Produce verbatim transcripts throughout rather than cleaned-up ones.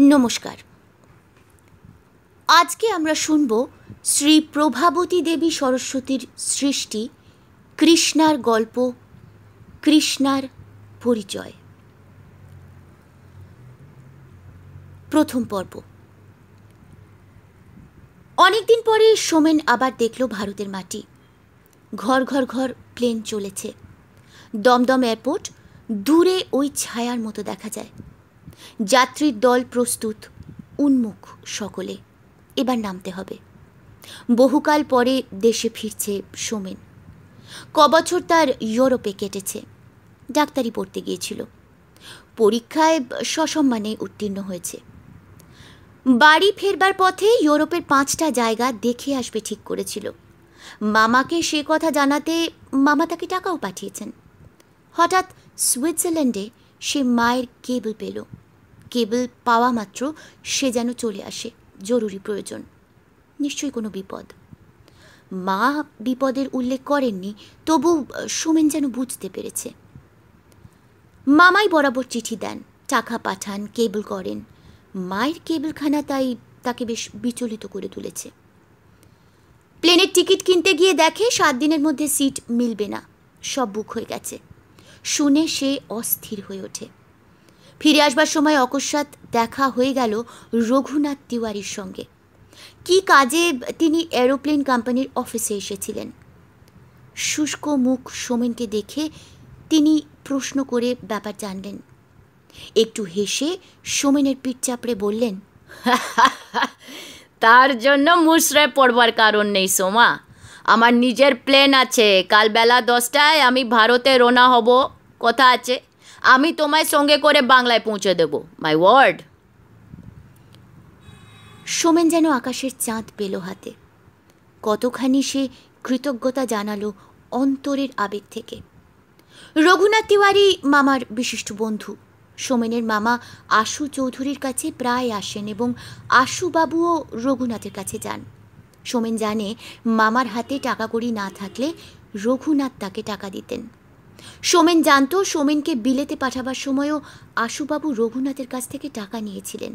নমস্কার। আজকে আমরা শুনব শ্রী প্রভাবতী দেবী সরস্বতীর সৃষ্টি কৃষ্ণার গল্প, কৃষ্ণার পরিচয়। প্রথম পর্ব। অনেকদিন পরে সোমেন আবার দেখল ভারতের মাটি। ঘর ঘর ঘর প্লেন চলেছে। দমদম এয়ারপোর্ট দূরে ওই ছায়ার মতো দেখা যায়। যাত্রীর দল প্রস্তুত, উন্মুখ সকলে। এবার নামতে হবে। বহুকাল পরে দেশে ফিরছে সোমেন। কবছর তার ইউরোপে কেটেছে। ডাক্তারি পড়তে গিয়েছিল। পরীক্ষায় সসম্মানে উত্তীর্ণ হয়েছে। বাড়ি ফেরবার পথে ইউরোপের পাঁচটা জায়গা দেখে আসবে ঠিক করেছিল। মামাকে সে কথা জানাতে মামা তাকে টাকাও পাঠিয়েছেন। হঠাৎ সুইজারল্যান্ডে সে মায়ের কেবল পেল। কেবল পাওয়া মাত্র সে যেন চলে আসে, জরুরি প্রয়োজন। নিশ্চয়ই কোনো বিপদ। মা বিপদের উল্লেখ করেননি, তবু সোমেন যেন বুঝতে পেরেছে। মামাই বরাবর চিঠি দেন, টাকা পাঠান, কেবল করেন। মায়ের কেবলখানা তাই তাকে বেশ বিচলিত করে তুলেছে। প্লেনের টিকিট কিনতে গিয়ে দেখে সাত দিনের মধ্যে সিট মিলবে না, সব বুক হয়ে গেছে। শুনে সে অস্থির হয়ে ওঠে। ফিরে আসবার সময় অকস্মাৎ দেখা হয়ে গেল রঘুনাথ তিওয়ারির সঙ্গে। কি কাজে তিনি এরোপ্লেন কোম্পানির অফিসে এসেছিলেন। শুষ্ক মুখ সোমেনকে দেখে তিনি প্রশ্ন করে ব্যাপার জানলেন। একটু হেসে সোমেনের পিঠ চাপড়ে বললেন, তার জন্য মুশড়ে পড়বার কারণ নেই সোমা। আমার নিজের প্লেন আছে। কাল বেলা দশটায় আমি ভারতে রওনা হব। কথা আছে, আমি তোমায় সঙ্গে করে বাংলায় পৌঁছে দেব। My word. সোমেন যেন আকাশের চাঁদ পেল হাতে। কতখানি সে কৃতজ্ঞতা জানালো অন্তরের আবেগ থেকে। রঘুনাথ তিওয়ারি মামার বিশিষ্ট বন্ধু। সোমেনের মামা আশু চৌধুরীর কাছে প্রায় আসেন এবং আশুবাবুও রঘুনাথের কাছে যান। সোমেন জানে মামার হাতে টাকা কড়ি না থাকলে রঘুনাথ তাকে টাকা দিতেন। সোমেন জানত সোমেনকে বিলেতে পাঠাবার সময়ও আশুবাবু রঘুনাথের কাছ থেকে টাকা নিয়েছিলেন।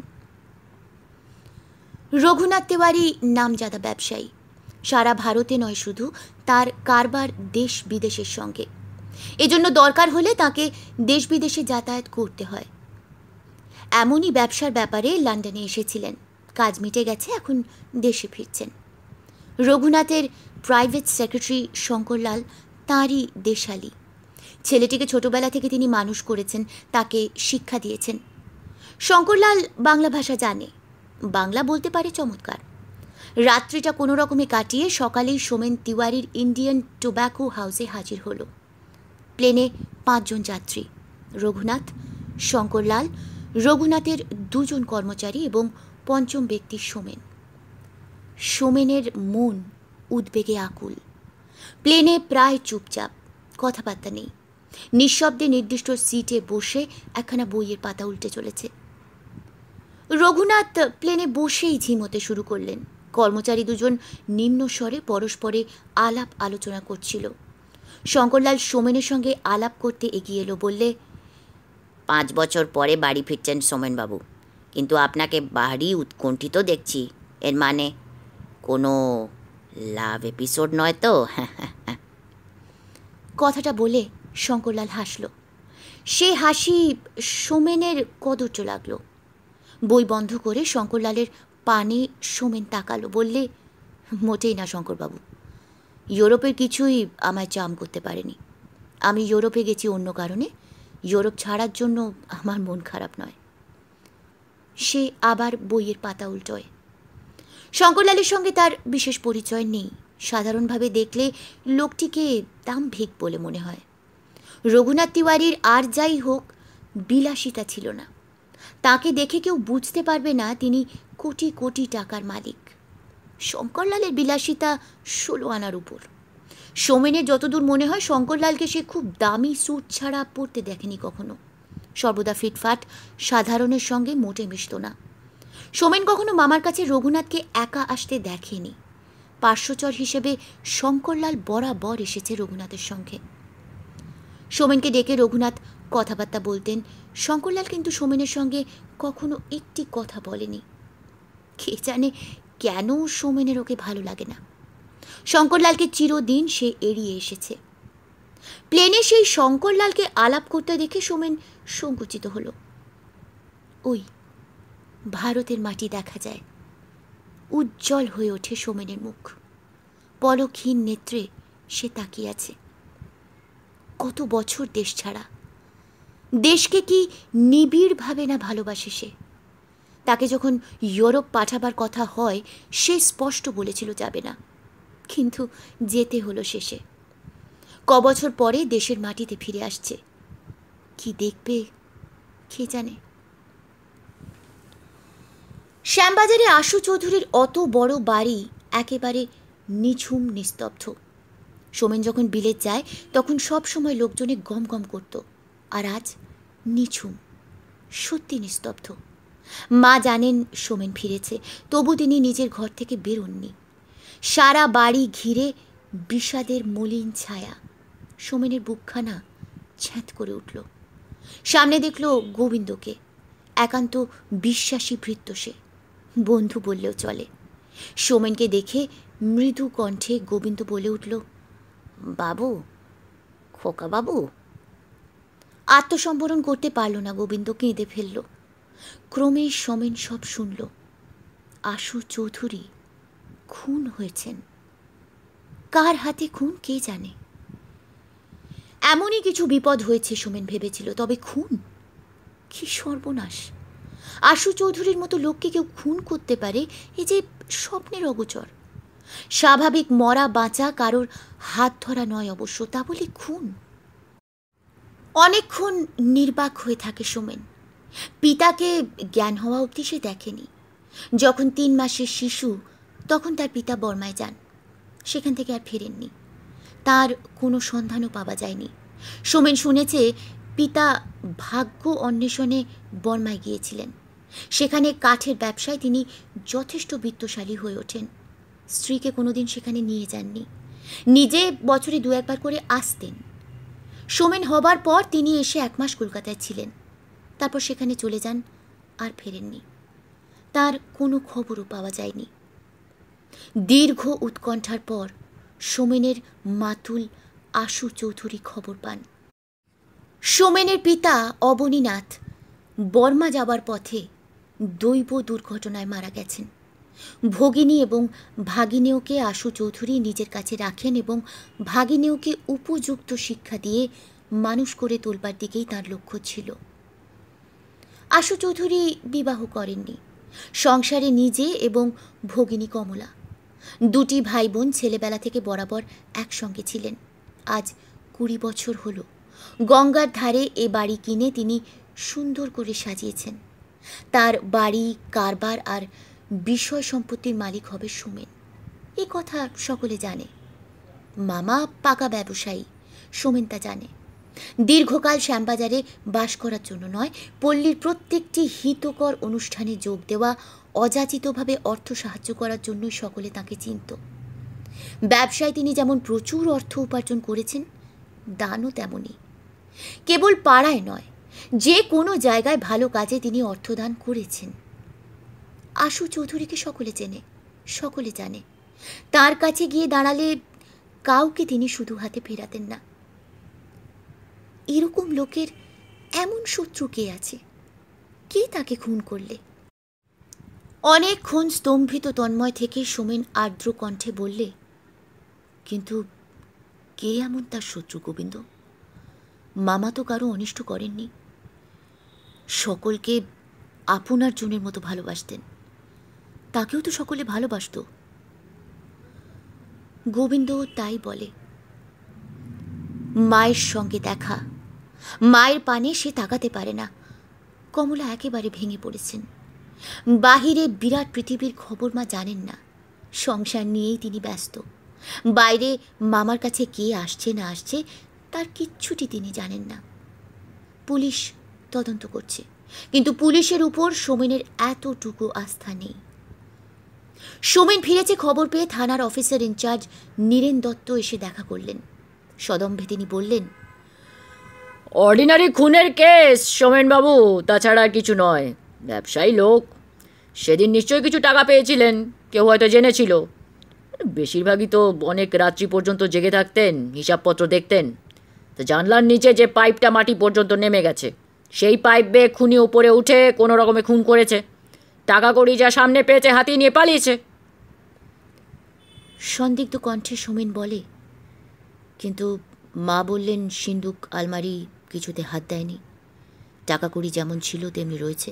রঘুনাথ তিওয়ারি নামজাদা ব্যবসায়ী। সারা ভারতে নয় শুধু, তার কারবার দেশ বিদেশের সঙ্গে। এজন্য দরকার হলে তাকে দেশ বিদেশে যাতায়াত করতে হয়। এমনই ব্যবসার ব্যাপারে লন্ডনে এসেছিলেন। কাজ মিটে গেছে, এখন দেশে ফিরছেন। রঘুনাথের প্রাইভেট সেক্রেটারি শঙ্করলাল তাঁরই দেশালী। ছেলেটিকে ছোটবেলা থেকে তিনি মানুষ করেছেন, তাকে শিক্ষা দিয়েছেন। শঙ্করলাল বাংলা ভাষা জানে, বাংলা বলতে পারে চমৎকার। রাত্রিটা কোনো রকমে কাটিয়ে সকালেই সোমেন তিওয়ারির ইন্ডিয়ান টোব্যাকো হাউসে হাজির হলো। প্লেনে পাঁচজন যাত্রী, রঘুনাথ, শঙ্করলাল, রঘুনাথের দুজন কর্মচারী এবং পঞ্চম ব্যক্তি সোমেন। সোমেনের মন উদ্বেগে আকুল। প্লেনে প্রায় চুপচাপ, কথাবার্তা নেই। নিঃশব্দে নির্দিষ্ট সিটে বসে একখানা বইয়ের পাতা উল্টে চলেছে। রঘুনাথ প্লেনে বসেই ঝিমোতে শুরু করলেন। কর্মচারী দুজন নিম্ন স্বরে পরস্পরে আলাপ আলোচনা করছিল। শঙ্করলাল সোমেনের সঙ্গে আলাপ করতে এগিয়ে এলো, বললে, পাঁচ বছর পরে বাড়ি ফিরছেন সোমেনবাবু, কিন্তু আপনাকে বাড়ি উৎকণ্ঠিত দেখছি। এর মানে কোনো লাভ এপিসোড নয় তো? কথাটা বলে শঙ্করলাল হাসল। সে হাসি সোমেনের কদর্য লাগলো। বই বন্ধ করে শঙ্করলালের পানে সোমেন তাকালো, বললে, মোটেই না শঙ্করবাবু। ইউরোপের কিছুই আমায় চাম করতে পারেনি। আমি ইউরোপে গেছি অন্য কারণে। ইউরোপ ছাড়ার জন্য আমার মন খারাপ নয়। সে আবার বইয়ের পাতা উল্টোয়। শঙ্করলালের সঙ্গে তার বিশেষ পরিচয় নেই। সাধারণভাবে দেখলে লোকটিকে দাম্ভিক বলে মনে হয়। রঘুনাথ তিওয়ারির আর যাই হোক বিলাসিতা ছিল না। তাকে দেখে কেউ বুঝতে পারবে না তিনি কোটি কোটি টাকার মালিক। শঙ্করলালের বিলাসিতা ষোলো আনার উপর। সোমেনের যতদূর মনে হয় শঙ্করলালকে সে খুব দামি স্যুট ছাড়া পরতে দেখেনি কখনো। সর্বদা ফিটফাট, সাধারণের সঙ্গে মোটে মিশত না। সোমেন কখনো মামার কাছে রঘুনাথকে একা আসতে দেখেনি। পার্শ্বচর হিসেবে শঙ্করলাল বরাবর এসেছে রঘুনাথের সঙ্গে। সোমেনকে ডেকে রঘুনাথ কথাবার্তা বলতেন। শঙ্করলাল কিন্তু সোমেনের সঙ্গে কখনো একটি কথা বলেনি। কে জানে কেন সোমেনের ওকে ভালো লাগে না। শঙ্করলালকে চিরদিন সে এড়িয়ে এসেছে। প্লেনে সেই শঙ্করলালকে আলাপ করতে দেখে সোমেন সংকুচিত হলো। ওই ভারতের মাটি দেখা যায়। উজ্জ্বল হয়ে ওঠে সোমেনের মুখ। পলকহীন নেত্রে সে তাকিয়ে আছে। কত বছর দেশ ছাড়া, দেশকে কি নিবিড়ভাবে না ভালোবাসে সে। তাকে যখন ইউরোপ পাঠাবার কথা হয় সে স্পষ্ট বলেছিল যাবে না, কিন্তু যেতে হলো শেষে। ক বছর পরে দেশের মাটিতে ফিরে আসছে। কি দেখবে কে জানে। শ্যামবাজারে আশু চৌধুরীর অত বড় বাড়ি একেবারে নিঝুম নিস্তব্ধ। সোমেন যখন বিলেত যায় তখন সব সময় লোকজনে গম গম করত, আর আজ নিঝুম, সত্যি নিস্তব্ধ। মা জানেন সোমেন ফিরেছে, তবু তিনি নিজের ঘর থেকে বেরোননি। সারা বাড়ি ঘিরে বিষাদের মলিন ছায়া। সোমেনের বুকখানা ছ্যাঁত করে উঠল। সামনে দেখল গোবিন্দকে। একান্ত বিশ্বাসী ভৃত্য সে, বন্ধু বললেও চলে। সোমেনকে দেখে মৃদু কণ্ঠে গোবিন্দ বলে উঠল, বাবু, খোকা বাবু। আত্মসম্বরণ করতে পারল না গোবিন্দ, কেঁদে ফেলল। ক্রমে সোমেন সব শুনল। আশু চৌধুরী খুন হয়েছেন। কার হাতে খুন কে জানে। এমনই কিছু বিপদ হয়েছে সোমেন ভেবেছিল, তবে খুন? কি সর্বনাশ! আশু চৌধুরীর মতো লোককে কেউ খুন করতে পারে, এ যে স্বপ্নের অগোচর। স্বাভাবিক মরা বাঁচা কারোর হাত ধরা নয় অবশ্য, তা বলে খুন? অনেকক্ষণ নির্বাক হয়ে থাকে সোমেন। পিতাকে জ্ঞান হওয়া অবধি সে দেখেনি। যখন তিন মাসের শিশু তখন তার পিতা বর্মায় যান, সেখান থেকে আর ফেরেননি। তার কোনো সন্ধানও পাওয়া যায়নি। সোমেন শুনেছে পিতা ভাগ্য অন্বেষণে বর্মায় গিয়েছিলেন। সেখানে কাঠের ব্যবসায় তিনি যথেষ্ট বিত্তশালী হয়ে ওঠেন। স্ত্রীকে কোনোদিন সেখানে নিয়ে যাননি, নিজে বছরে দু একবার করে আসতেন। সোমেন হবার পর তিনি এসে এক মাস কলকাতায় ছিলেন, তারপর সেখানে চলে যান, আর ফেরেননি। তার কোনো খবরও পাওয়া যায়নি। দীর্ঘ উৎকণ্ঠার পর সোমেনের মাতুল আশু চৌধুরী খবর পান। সোমেনের পিতা অবনীনাথ বর্মা যাবার পথে দৈব দুর্ঘটনায় মারা গেছেন। ভগিনী এবং ভাগিনেয়কে আশু চৌধুরী নিজের কাছে রাখেন এবং ভাগিনেয়কে উপযুক্ত শিক্ষা দিয়ে মানুষ করে তোলবার দিকেই তার লক্ষ্য ছিল। আশু চৌধুরী বিবাহ করেননি। সংসারে নিজে এবং ভগিনী কমলা, দুটি ভাই বোন ছেলেবেলা থেকে বরাবর একসঙ্গে ছিলেন। আজ কুড়ি বছর হলো গঙ্গার ধারে এ বাড়ি কিনে তিনি সুন্দর করে সাজিয়েছেন। তার বাড়ি, কারবার আর বিষয় সম্পত্তির মালিক হবে সোমেন। এ কথা সকলে জানে। মামা পাকা ব্যবসায়ী, সোমেন তা জানে। দীর্ঘকাল শ্যামবাজারে বাস করার জন্য নয়, পল্লীর প্রত্যেকটি হিতকর অনুষ্ঠানে যোগ দেওয়া, অযাচিতভাবে অর্থ সাহায্য করার জন্যই সকলে তাকে চিনত। ব্যবসায় তিনি যেমন প্রচুর অর্থ উপার্জন করেছেন, দানও তেমনই। কেবল পাড়ায় নয়, যে কোনো জায়গায় ভালো কাজে তিনি অর্থদান করেছেন। আশু চৌধুরীকে সকলে চেনে, সকলে জানে। তার কাছে গিয়ে দাঁড়ালে কাউকে তিনি শুধু হাতে ফেরাতেন না। এরকম লোকের এমন শত্রু কে আছে? কে তাকে খুন করলে? অনেকক্ষণ স্তম্ভিত তন্ময় থেকে সোমেন আর্দ্র কণ্ঠে বললে, কিন্তু কে এমন তার শত্রু গোবিন্দ? মামা তো কারো অনিষ্ট করেননি, সকলকে আপনার জনের মতো ভালোবাসতেন। তাকেও তো সকলে ভালোবাসত। গোবিন্দ তাই বলে। মায়ের সঙ্গে দেখা, মায়ের পানে সে তাকাতে পারে না। কমলা একেবারে ভেঙে পড়েছেন। বাহিরে বিরাট পৃথিবীর খবর মা জানেন না। সংসার নিয়েই তিনি ব্যস্ত। বাইরে মামার কাছে কে আসছে না আসছে তার কিচ্ছুটি তিনি জানেন না। পুলিশ তদন্ত করছে, কিন্তু পুলিশের উপর সোমেনের এতটুকু আস্থা নেই। সোমেন ফিরেছে খবর পেয়ে থানার অফিসার ইনচার্জ নীরেন দত্ত এসে দেখা করলেন। সদম্ভে তিনি বললেন, অর্ডিনারি খুনের কেস সোমেনবাবু, তাছাড়া আর কিছু নয়। ব্যবসায়ী লোক, সেদিন নিশ্চয়ই কিছু টাকা পেয়েছিলেন, কেউ হয়তো জেনেছিল। বেশিরভাগই তো অনেক রাত্রি পর্যন্ত জেগে থাকতেন, হিসাবপত্র দেখতেন। তো জানলার নিচে যে পাইপটা মাটি পর্যন্ত নেমে গেছে, সেই পাইপ বেয়ে খুনি উপরে উঠে কোনো রকমে খুন করেছে। টাকা কড়ি যা সামনে পেয়েছে হাতিয়ে নিয়ে পালিয়েছে। সন্দিগ্ধ কণ্ঠে সোমেন বলে, কিন্তু মা বললেন সিন্দুক আলমারি কিছুতে হাত দেয়নি, টাকা কড়ি যেমন ছিল তেমনি রয়েছে।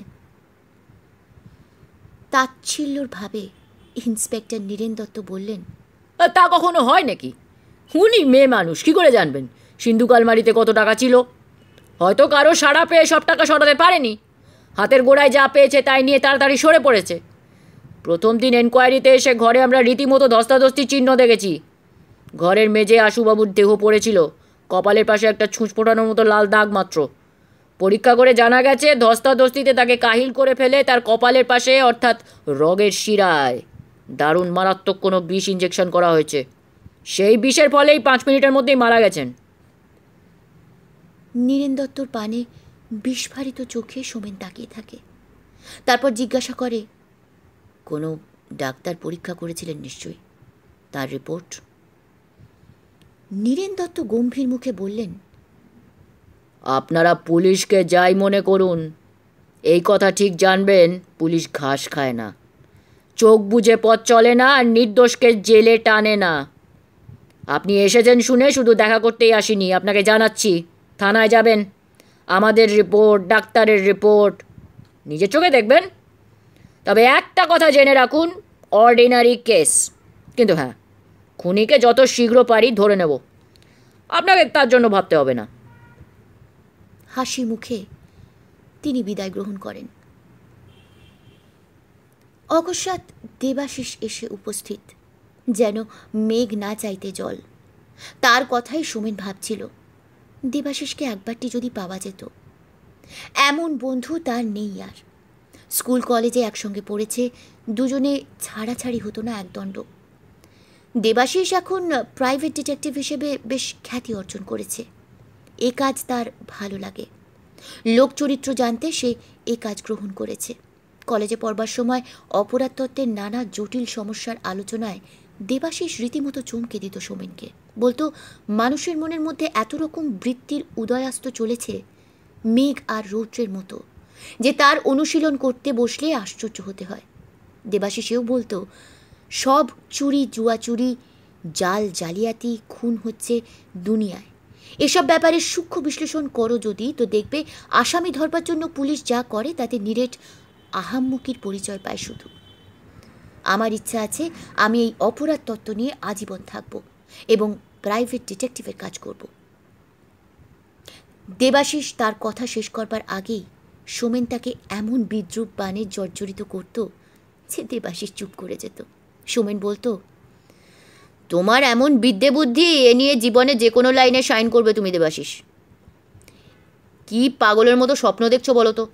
তাচ্ছিল্যর ভাবে ইন্সপেক্টর নীরেন দত্ত বললেন, তা কখনো হয় নাকি? উনি মেয়ে মানুষ, কী করে জানবেন সিন্ধুক আলমারিতে কত টাকা ছিল? হয়তো কারো সাড়া পেয়ে সব টাকা সরাতে পারেনি, হাতের গোড়ায় যা পেয়েছে তাই নিয়ে তাড়াতাড়ি সরে পড়েছে। প্রথম দিন এনকোয়ারিতে এসে ঘরে আমরা রীতিমতো ধস্তাধস্তির চিহ্ন দেখেছি। ঘরের মেঝে আশুবাবুর দেহ পড়েছিল, কপালের পাশে একটা ছুঁচ ফোটানোর মতো লাল দাগ মাত্র। পরীক্ষা করে জানা গেছে ধস্তাধস্তিতে তাকে কাহিল করে ফেলে তার কপালের পাশে অর্থাৎ রগের শিরায় দারুণ মারাত্মক কোনো বিষ ইঞ্জেকশন করা হয়েছে। সেই বিষের ফলেই পাঁচ মিনিটের মধ্যেই মারা গেছেন। নীরেন দত্তর পানে বিস্ফারিত চোখে সোমেন তাকিয়ে থাকে। তারপর জিজ্ঞাসা করে, কোনো ডাক্তার পরীক্ষা করেছিলেন নিশ্চয়ই, তার রিপোর্ট? নীরেন দত্ত গম্ভীর মুখে বললেন, আপনারা পুলিশকে যাই মনে করুন, এই কথা ঠিক জানবেন পুলিশ ঘাস খায় না, চোখ বুজে পথ চলে না, আর নির্দোষকে জেলে টানে না। আপনি এসেছেন শুনে শুধু দেখা করতেই আসিনি, আপনাকে জানাচ্ছি থানায় যাবেন, আমাদের রিপোর্ট, ডাক্তারের রিপোর্ট নিজের চোখে দেখবেন। তবে একটা কথা জেনে রাখুন, অর্ডিনারি কেস, কিন্তু হ্যাঁ, খুনিকে যত শীঘ্র পারি ধরে নেব, আপনাকে তার জন্য ভাবতে হবে না। হাসি মুখে তিনি বিদায় গ্রহণ করেন। অকস্মাৎ দেবাশিস এসে উপস্থিত, যেন মেঘ না চাইতে জল। তার কথাই সোমেন ভাবছিল, দেবাশিসকে একবারটি যদি পাওয়া যেত। এমন বন্ধু তার নেই আর। স্কুল কলেজে একসঙ্গে পড়েছে, দুজনে ছাড়াছাড়ি হতো না একদণ্ড। দেবাশিস এখন প্রাইভেট ডিটেকটিভ হিসেবে বেশ খ্যাতি অর্জন করেছে। এ কাজ তার ভালো লাগে, লোক চরিত্র জানতে সে এ কাজ গ্রহণ করেছে। কলেজে পড়বার সময় অপরাধ তত্ত্বের নানা জটিল সমস্যার আলোচনায় দেবাশিস রীতিমতো চমকে দিত সোমেনকে। বলতো, মানুষের মনের মধ্যে এত রকম বৃত্তির উদয়াস্ত চলেছে মেঘ আর রৌদ্রের মতো, যে তার অনুশীলন করতে বসলে আশ্চর্য হতে হয়। দেবাশিসেও বলতো, সব চুরি, জুয়া চুরি, জাল জালিয়াতি, খুন হচ্ছে দুনিয়ায়। এসব ব্যাপারে সূক্ষ্ম বিশ্লেষণ করো যদি, তো দেখবে আসামি ধরবার জন্য পুলিশ যা করে তাতে নিরেট আহাম্মকির পরিচয় পায় শুধু। আমার ইচ্ছা আছে আমি এই অপরাধ তত্ত্ব নিয়ে আজীবন থাকব এবং প্রাইভেট ডিটেকটিভের কাজ করব। দেবাশিস তার কথা শেষ করবার আগেই সোমেন তাকে এমন বিদ্রূপ বাণে জর্জরিত করত যে দেবাশিস চুপ করে যেত। সোমেন বলতো, তোমার এমন বিদ্যে বুদ্ধি, এ নিয়ে জীবনে যে কোনো লাইনে শাইন করবে তুমি দেবাশিস। কি পাগলের মতো স্বপ্ন দেখছো বলো তো?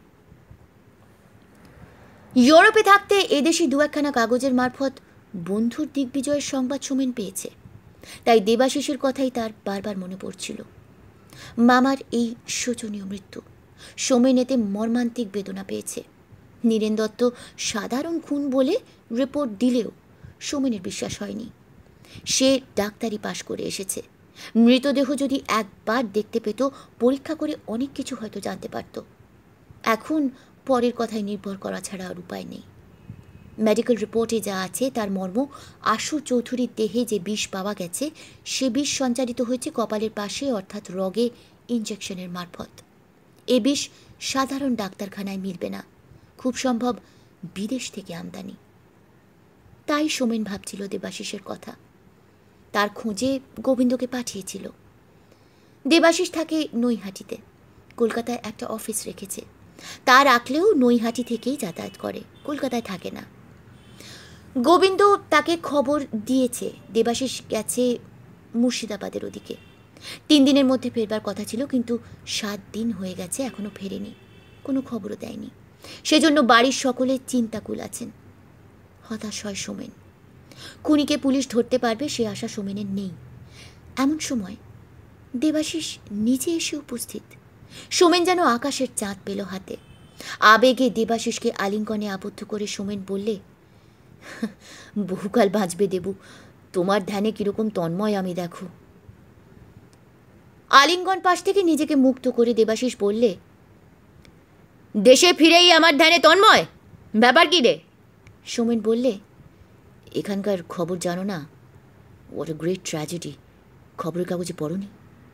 ইউরোপে থাকতে এদেশি দু একখানা কাগজের মারফত বন্ধুর দিগ্বিজয়ের সংবাদ সোমেন পেয়েছে, তাই দেবাশিসের কথাই তার বারবার মনে পড়ছিল। মামার এই শোচনীয় মৃত্যু, সোমেন এতে মর্মান্তিক বেদনা পেয়েছে। নীরেন দত্ত সাধারণ খুন বলে রিপোর্ট দিলেও সোমেনের বিশ্বাস হয়নি। সে ডাক্তারি পাশ করে এসেছে, মৃতদেহ যদি একবার দেখতে পেত, পরীক্ষা করে অনেক কিছু হয়তো জানতে পারত। এখন পরের কথায় নির্ভর করা ছাড়া আর উপায় নেই। মেডিকেল রিপোর্টে যা আছে তার মর্ম, আশু চৌধুরীর দেহে যে বিষ পাওয়া গেছে সে বিষ সঞ্চারিত হয়েছে কপালের পাশে অর্থাৎ রগে ইঞ্জেকশনের মারফত। এ বিষ সাধারণ ডাক্তারখানায় মিলবে না, খুব সম্ভব বিদেশ থেকে আমদানি। তাই সোমেন ভাবছিল দেবাশিসের কথা, তার খোঁজে গোবিন্দকে পাঠিয়েছিল। দেবাশিস থাকে নৈহাটিতে, কলকাতায় একটা অফিস রেখেছে। তা রাখলেও নৈহাটি থেকেই যাতায়াত করে, কলকাতায় থাকে না। গোবিন্দ তাকে খবর দিয়েছে দেবাশিস গেছে মুর্শিদাবাদের ওদিকে। তিন দিনের মধ্যে ফেরবার কথা ছিল, কিন্তু সাত দিন হয়ে গেছে এখনো ফেরেনি, কোনো খবরও দেয়নি। সেজন্য বাড়ির সকলে চিন্তাকুল আছেন। হতাশ হয় সোমেন। খুনিকে পুলিশ ধরতে পারবে সে আশা সোমেনের নেই। এমন সময় দেবাশিস নিজে এসে উপস্থিত। সোমেন যেন আকাশের চাঁদ পেল হাতে। আবেগে দেবাশিসকে আলিঙ্গনে আবদ্ধ করে সোমেন বললে, বহুকাল বাঁচবে দেবু, তোমার ধ্যানে কিরকম তন্ময় আমি দেখো। আলিঙ্গন পাশ থেকে নিজেকে মুক্ত করে দেবাশিস বললে, দেশে ফিরেই আমার ধ্যানে তন্ময়, ব্যাপার কি রে? সোমেন বললে, এখানকার খবর জানো না? হোয়াট আ গ্রেট ট্র্যাজেডি, খবরের কাগজে পড়নি?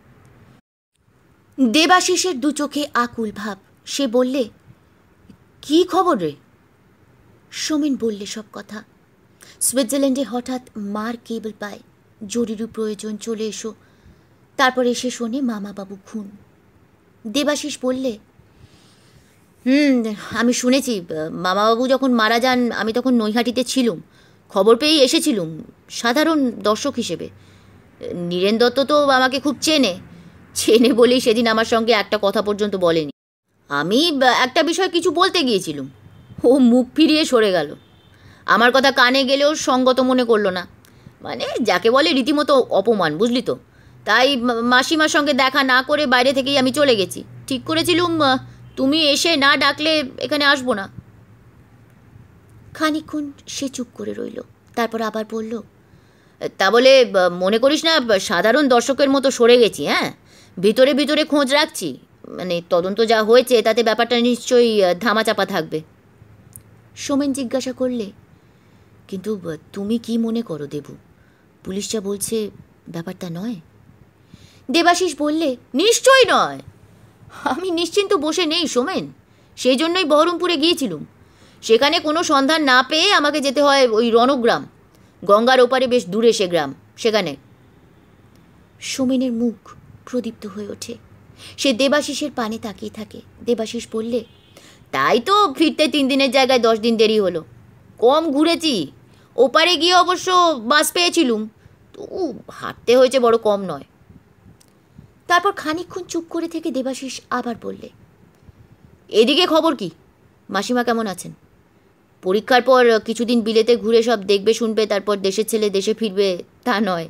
দেবাশিসের দু চোখে আকুল ভাব। সে বললে, কি খবর রে? সোমেন বললে সব কথা। সুইজারল্যান্ডে হঠাৎ মার কেবল পায়, জরুরি প্রয়োজন, চলে এসো। তারপর এসে শোনে মামাবাবু খুন। দেবাশিস বললে, হুম, আমি শুনেছি। মামাবাবু যখন মারা যান আমি তখন নৈহাটিতে ছিলুম, খবর পেয়েই এসেছিলুম সাধারণ দর্শক হিসেবে। নীরেন দত্ত তো আমাকে খুব চেনে, চেনে বলেই সেদিন আমার সঙ্গে একটা কথা পর্যন্ত বলেনি। আমি একটা বিষয় কিছু বলতে গিয়েছিলুম, ও মুখ ফিরিয়ে সরে গেল। আমার কথা কানে গেলেও সঙ্গত মনে করলো না, মানে যাকে বলে রীতিমতো অপমান, বুঝলি তো। তাই মাসিমার সঙ্গে দেখা না করে বাইরে থেকেই আমি চলে গেছি। ঠিক করেছিলুম তুমি এসে না ডাকলে এখানে আসবো না। খানিকক্ষণ সে চুপ করে রইল, তারপর আবার বলল, তা বলে মনে করিস না সাধারণ দর্শকের মতো সরে গেছি। হ্যাঁ, ভিতরে ভিতরে খোঁজ রাখছি, মানে তদন্ত যা হয়েছে তাতে ব্যাপারটা নিশ্চয়ই ধামাচাপা থাকবে। সোমেন জিজ্ঞাসা করলে, কিন্তু তুমি কি মনে করো দেবু? পুলিশ যা বলছে ব্যাপারটা নয়? দেবাশিস বললে, নিশ্চয়ই নয়। আমি নিশ্চিন্ত বসে নেই সোমেন, সেই জন্যই বহরমপুরে গিয়েছিলুম। সেখানে কোনো সন্ধান না পেয়ে আমাকে যেতে হয় ওই রণগ্রাম, গঙ্গার ওপারে বেশ দূরে সে গ্রাম। সেখানে সোমেনের মুখ প্রদীপ্ত হয়ে ওঠে। সে দেবাশিসের পানে তাকিয়ে থাকে। দেবাশিস বললে, তাই তো ফিরতে তিন দিনের জায়গায় দশ দিন দেরি হলো। কম ঘুরেছি, ওপারে গিয়ে অবশ্য বাস পেয়েছিলুম, তো হাঁটতে হয়েছে বড় কম নয়। তারপর খানিকক্ষণ চুপ করে থেকে দেবাশিস আবার বললে, এদিকে খবর কি? মাসিমা কেমন আছেন? পরীক্ষার পর কিছুদিন বিলেতে ঘুরে সব দেখবে শুনবে, তারপর দেশের ছেলে দেশে ফিরবে, তা নয়।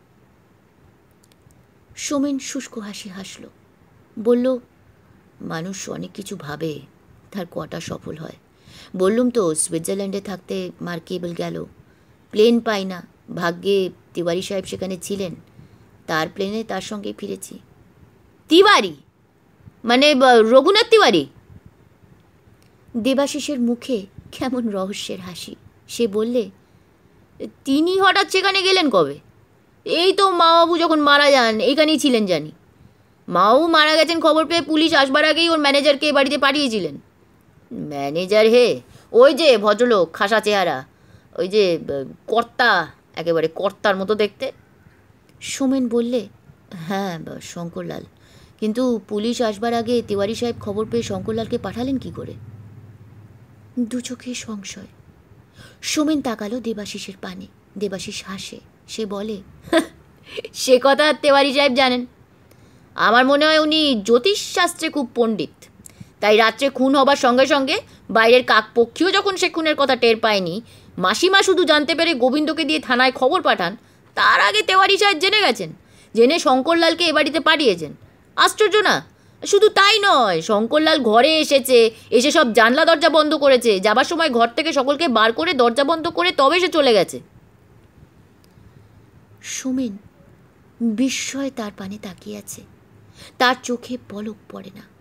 সোমেন শুষ্ক হাসি হাসল, বলল, মানুষ অনেক কিছু ভাবে, তার কটা সফল হয়। বললুম তো সুইজারল্যান্ডে থাকতে মার কেবল গেল, প্লেন পাই না। ভাগ্যে তিওয়ারি সাহেব সেখানে ছিলেন, তার প্লেনে তার সঙ্গে ফিরেছি। তিওয়ারি মানে রঘুনাথ তিওয়ারি? দেবাশিসের মুখে কেমন রহস্যের হাসি। সে বললে, তিনি হঠাৎ সেখানে গেলেন কবে? এই তো মাবাবু যখন মারা যান এইখানেই ছিলেন জানি। মাবাবু মারা গেছেন খবর পেয়ে পুলিশ আসবার আগেই ওর ম্যানেজারকে বাড়িতে পাঠিয়েছিলেন। ম্যানেজার? হে, ওই যে ভদ্রলোক, খাসা চেহারা, ওই যে কর্তা, একেবারে কর্তার মতো দেখতে। সোমেন বললে, হ্যাঁ, শঙ্করলাল। কিন্তু পুলিশ আসবার আগে তিওয়ারি সাহেব খবর পেয়ে শঙ্করলালকে পাঠালেন কি করে? দু চোখে সংশয়। সোমেন তাকালো দেবাশিসের পানে। দেবাশিস হাসে। সে বলে, সে কথা তিওয়ারি সাহেব জানেন। আমার মনে হয় উনি জ্যোতিষশাস্ত্রে খুব পণ্ডিত। তাই রাত্রে খুন হবার সঙ্গে সঙ্গে বাইরের কাকপক্ষীও যখন সে খুনের কথা টের পায়নি, মাসিমা শুধু জানতে পেরে গোবিন্দকে দিয়ে থানায় খবর পাঠান, তার আগে তিওয়ারি সাহেব জেনে গেছেন, জেনে শঙ্করলালকে এ বাড়িতে পাঠিয়েছেন। আশ্চর্য না? শুধু তাই নয়, শঙ্করলাল ঘরে এসেছে, এসে সব জানলা দরজা বন্ধ করেছে, যাবার সময় ঘর থেকে সকলকে বার করে দরজা বন্ধ করে তবে সে চলে গেছে। সোমেন বিস্ময়ে তার পানে তাকিয়ে আছে, তার চোখে পলক পড়ে না।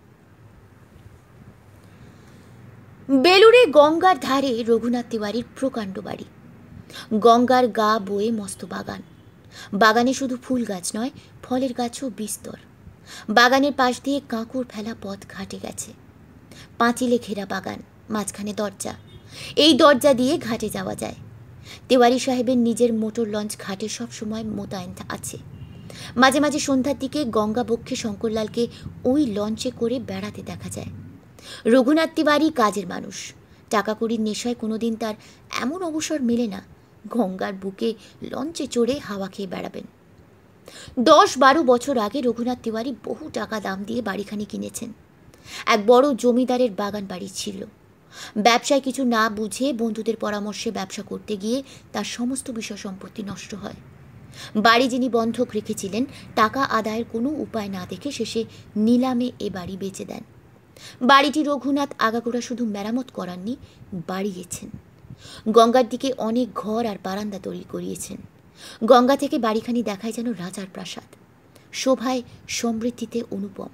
বেলুড়ে গঙ্গার ধারে রঘুনাথ তিওয়ারির প্রকাণ্ড বাড়ি। গঙ্গার গা বয়ে মস্ত বাগান। বাগানে শুধু ফুল গাছ নয়, ফলের গাছও বিস্তর। বাগানের পাশ দিয়ে কাঁকড় ফেলা পথ ঘাটে গেছে। পাঁচিলে ঘেরা বাগান, মাঝখানে দরজা। এই দরজা দিয়ে ঘাটে যাওয়া যায়। তিওয়ারি সাহেবের নিজের মোটর লঞ্চ ঘাটে সব সময় মোতায়েন আছে। মাঝে মাঝে সন্ধ্যার দিকে গঙ্গা বক্ষে শঙ্করলালকে ওই লঞ্চে করে বেড়াতে দেখা যায়। রঘুনাথ তিওয়ারি কাজের মানুষ, টাকা কড়ির নেশায় কোনোদিন তার এমন অবসর মেলে না গঙ্গার বুকে লঞ্চে চড়ে হাওয়া খেয়ে বেড়াবেন। দশ বারো বছর আগে রঘুনাথ তিওয়ারি বহু টাকা দাম দিয়ে বাড়িখানি কিনেছেন। এক বড় জমিদারের বাগান বাড়ি ছিল। ব্যবসায় কিছু না বুঝে বন্ধুদের পরামর্শে ব্যবসা করতে গিয়ে তার সমস্ত বিষয় সম্পত্তি নষ্ট হয়। বাড়ি যিনি বন্ধক রেখেছিলেন টাকা আদায়ের কোনো উপায় না দেখে শেষে নিলামে এ বাড়ি বেচে দেন। বাড়িটি রঘুনাথ আগাগোড়া শুধু মেরামত করাননি, বাড়িয়েছেন। গঙ্গার দিকে অনেক ঘর আর বারান্দা তৈরি করিয়েছেন। গঙ্গা থেকে বাড়িখানি দেখায় যেন রাজার প্রাসাদ, শোভায় সমৃদ্ধিতে অনুপম।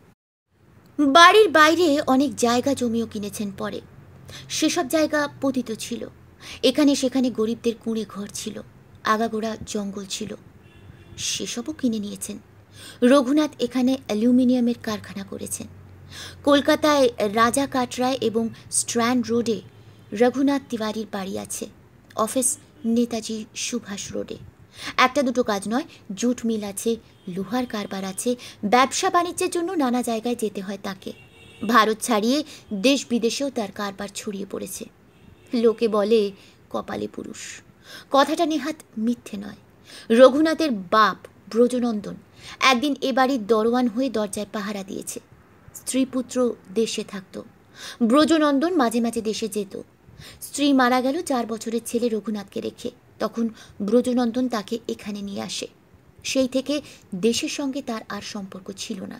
বাড়ির বাইরে অনেক জায়গা জমিও কিনেছেন পরে। সেসব জায়গা পতিত ছিল। এখানে সেখানে গরিবদের কুঁড়ে ঘর ছিল, আগাগোড়া জঙ্গল ছিল, সেসবও কিনে নিয়েছেন। রঘুনাথ এখানে অ্যালুমিনিয়ামের কারখানা করেছেন। কলকাতায় রাজা কাটরায় এবং স্ট্র্যান্ড রোডে রঘুনাথ তিওয়ারির বাড়ি আছে। অফিস নেতাজি সুভাষ রোডে। একটা দুটো কাজ নয়, জুট মিল আছে, লোহার কারবার আছে। ব্যবসা বাণিজ্যের জন্য নানা জায়গায় যেতে হয় তাকে। ভারত ছাড়িয়ে দেশ বিদেশেও তার কারবার ছড়িয়ে পড়েছে। লোকে বলে কপালে পুরুষ, কথাটা নেহাত মিথ্যে নয়। রঘুনাথের বাপ ব্রজনন্দন একদিন এ বাড়ির দরওয়ান হয়ে দরজায় পাহারা দিয়েছে। স্ত্রী পুত্র দেশে থাকত। ব্রজনন্দন মাঝে মাঝে দেশে যেত। স্ত্রী মারা গেল চার বছরের ছেলে রঘুনাথকে রেখে। তখন ব্রজনন্দন তাকে এখানে নিয়ে আসে। সেই থেকে দেশের সঙ্গে তার আর সম্পর্ক ছিল না।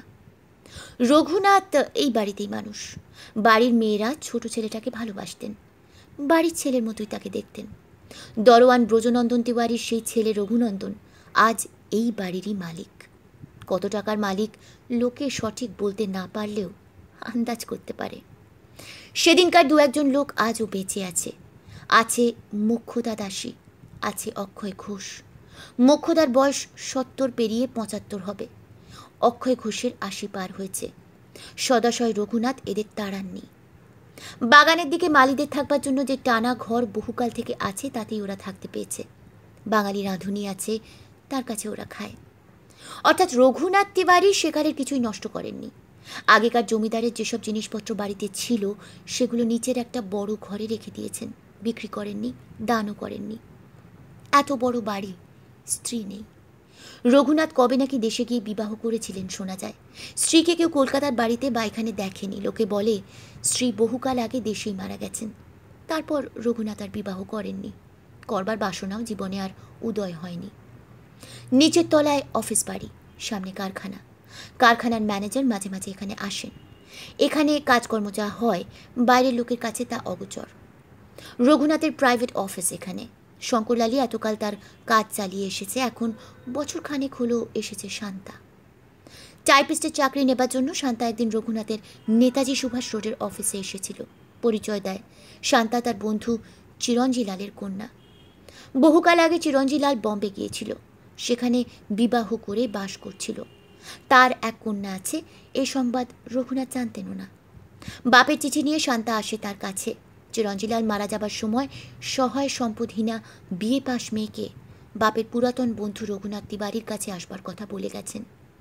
রঘুনাথ এই বাড়িতেই মানুষ। বাড়ির মেয়েরা ছোট ছেলেটাকে ভালোবাসতেন, বাড়ির ছেলের মতোই তাকে দেখতেন। দরওয়ান ব্রজনন্দন তিওয়ারির সেই ছেলে রঘুনন্দন আজ এই বাড়িরই মালিক। কত টাকার মালিক লোকে সঠিক বলতে না পারলেও আন্দাজ করতে পারে। সেদিনকার দু একজন লোক আজও বেঁচে আছে। আছে মোক্ষদা দাসী, আছে অক্ষয় ঘোষ। মোক্ষদার বয়স সত্তর পেরিয়ে পঁচাত্তর হবে, অক্ষয় ঘোষের আশি পার হয়েছে। সদাশয় রঘুনাথ এদের তাড়াননি। বাগানের দিকে মালিদের থাকবার জন্য যে টানা ঘর বহুকাল থেকে আছে তাতেই ওরা থাকতে পেয়েছে। বাঙালি রাঁধুনি আছে, তার কাছে ওরা খায়। অর্থাৎ রঘুনাথ তিওয়ারি সেকালের কিছুই নষ্ট করেননি। আগেকার জমিদারের যেসব জিনিসপত্র বাড়িতে ছিল সেগুলো নিচের একটা বড় ঘরে রেখে দিয়েছেন। বিক্রি করেননি, দানও করেননি। এত বড় বাড়ি, স্ত্রী নেই। রঘুনাথ কবে নাকি দেশে গিয়ে বিবাহ করেছিলেন শোনা যায়। স্ত্রীকে কেউ কলকাতার বাড়িতে বা এখানে দেখেনি। লোকে বলে স্ত্রী বহুকাল আগে দেশেই মারা গেছেন। তারপর রঘুনাথ আর বিবাহ করেননি। করবার বাসনাও জীবনে আর উদয় হয়নি। নিচের তলায় অফিস বাড়ি, সামনে কারখানা। কারখানার ম্যানেজার মাঝে মাঝে এখানে আসেন। এখানে কাজকর্ম যা হয় বাইরের লোকের কাছে তা অগোচর। রঘুনাথের প্রাইভেট অফিস এখানে। শঙ্করলালই এতকাল তার কাজ চালিয়ে এসেছে। এখন বছর খানেক হলো এসেছে শান্তা। টাইপিস্টের চাকরি নেবার জন্য শান্তা একদিন রঘুনাথের নেতাজি সুভাষ রোডের অফিসে এসেছিল। পরিচয় দেয়, শান্তা তার বন্ধু চিরঞ্জিলালের কন্যা। বহুকাল আগে চিরঞ্জিলাল বম্বে গিয়েছিল, সেখানে বিবাহ করে বাস করছিল। তার এক কন্যা আছে, এই সংবাদ রঘুনাথ জানতেনও না। বাপের চিঠি নিয়ে শান্তা আসে তার কাছে। চিরঞ্জিলাল মারা যাবার সময় সহায় সম্পদহীনা বিয়ে পাশ মেয়েকে বাপের পুরাতন বন্ধু রঘুনাথ তিওয়ারির কাছে আসবার কথা বলে গেছেন।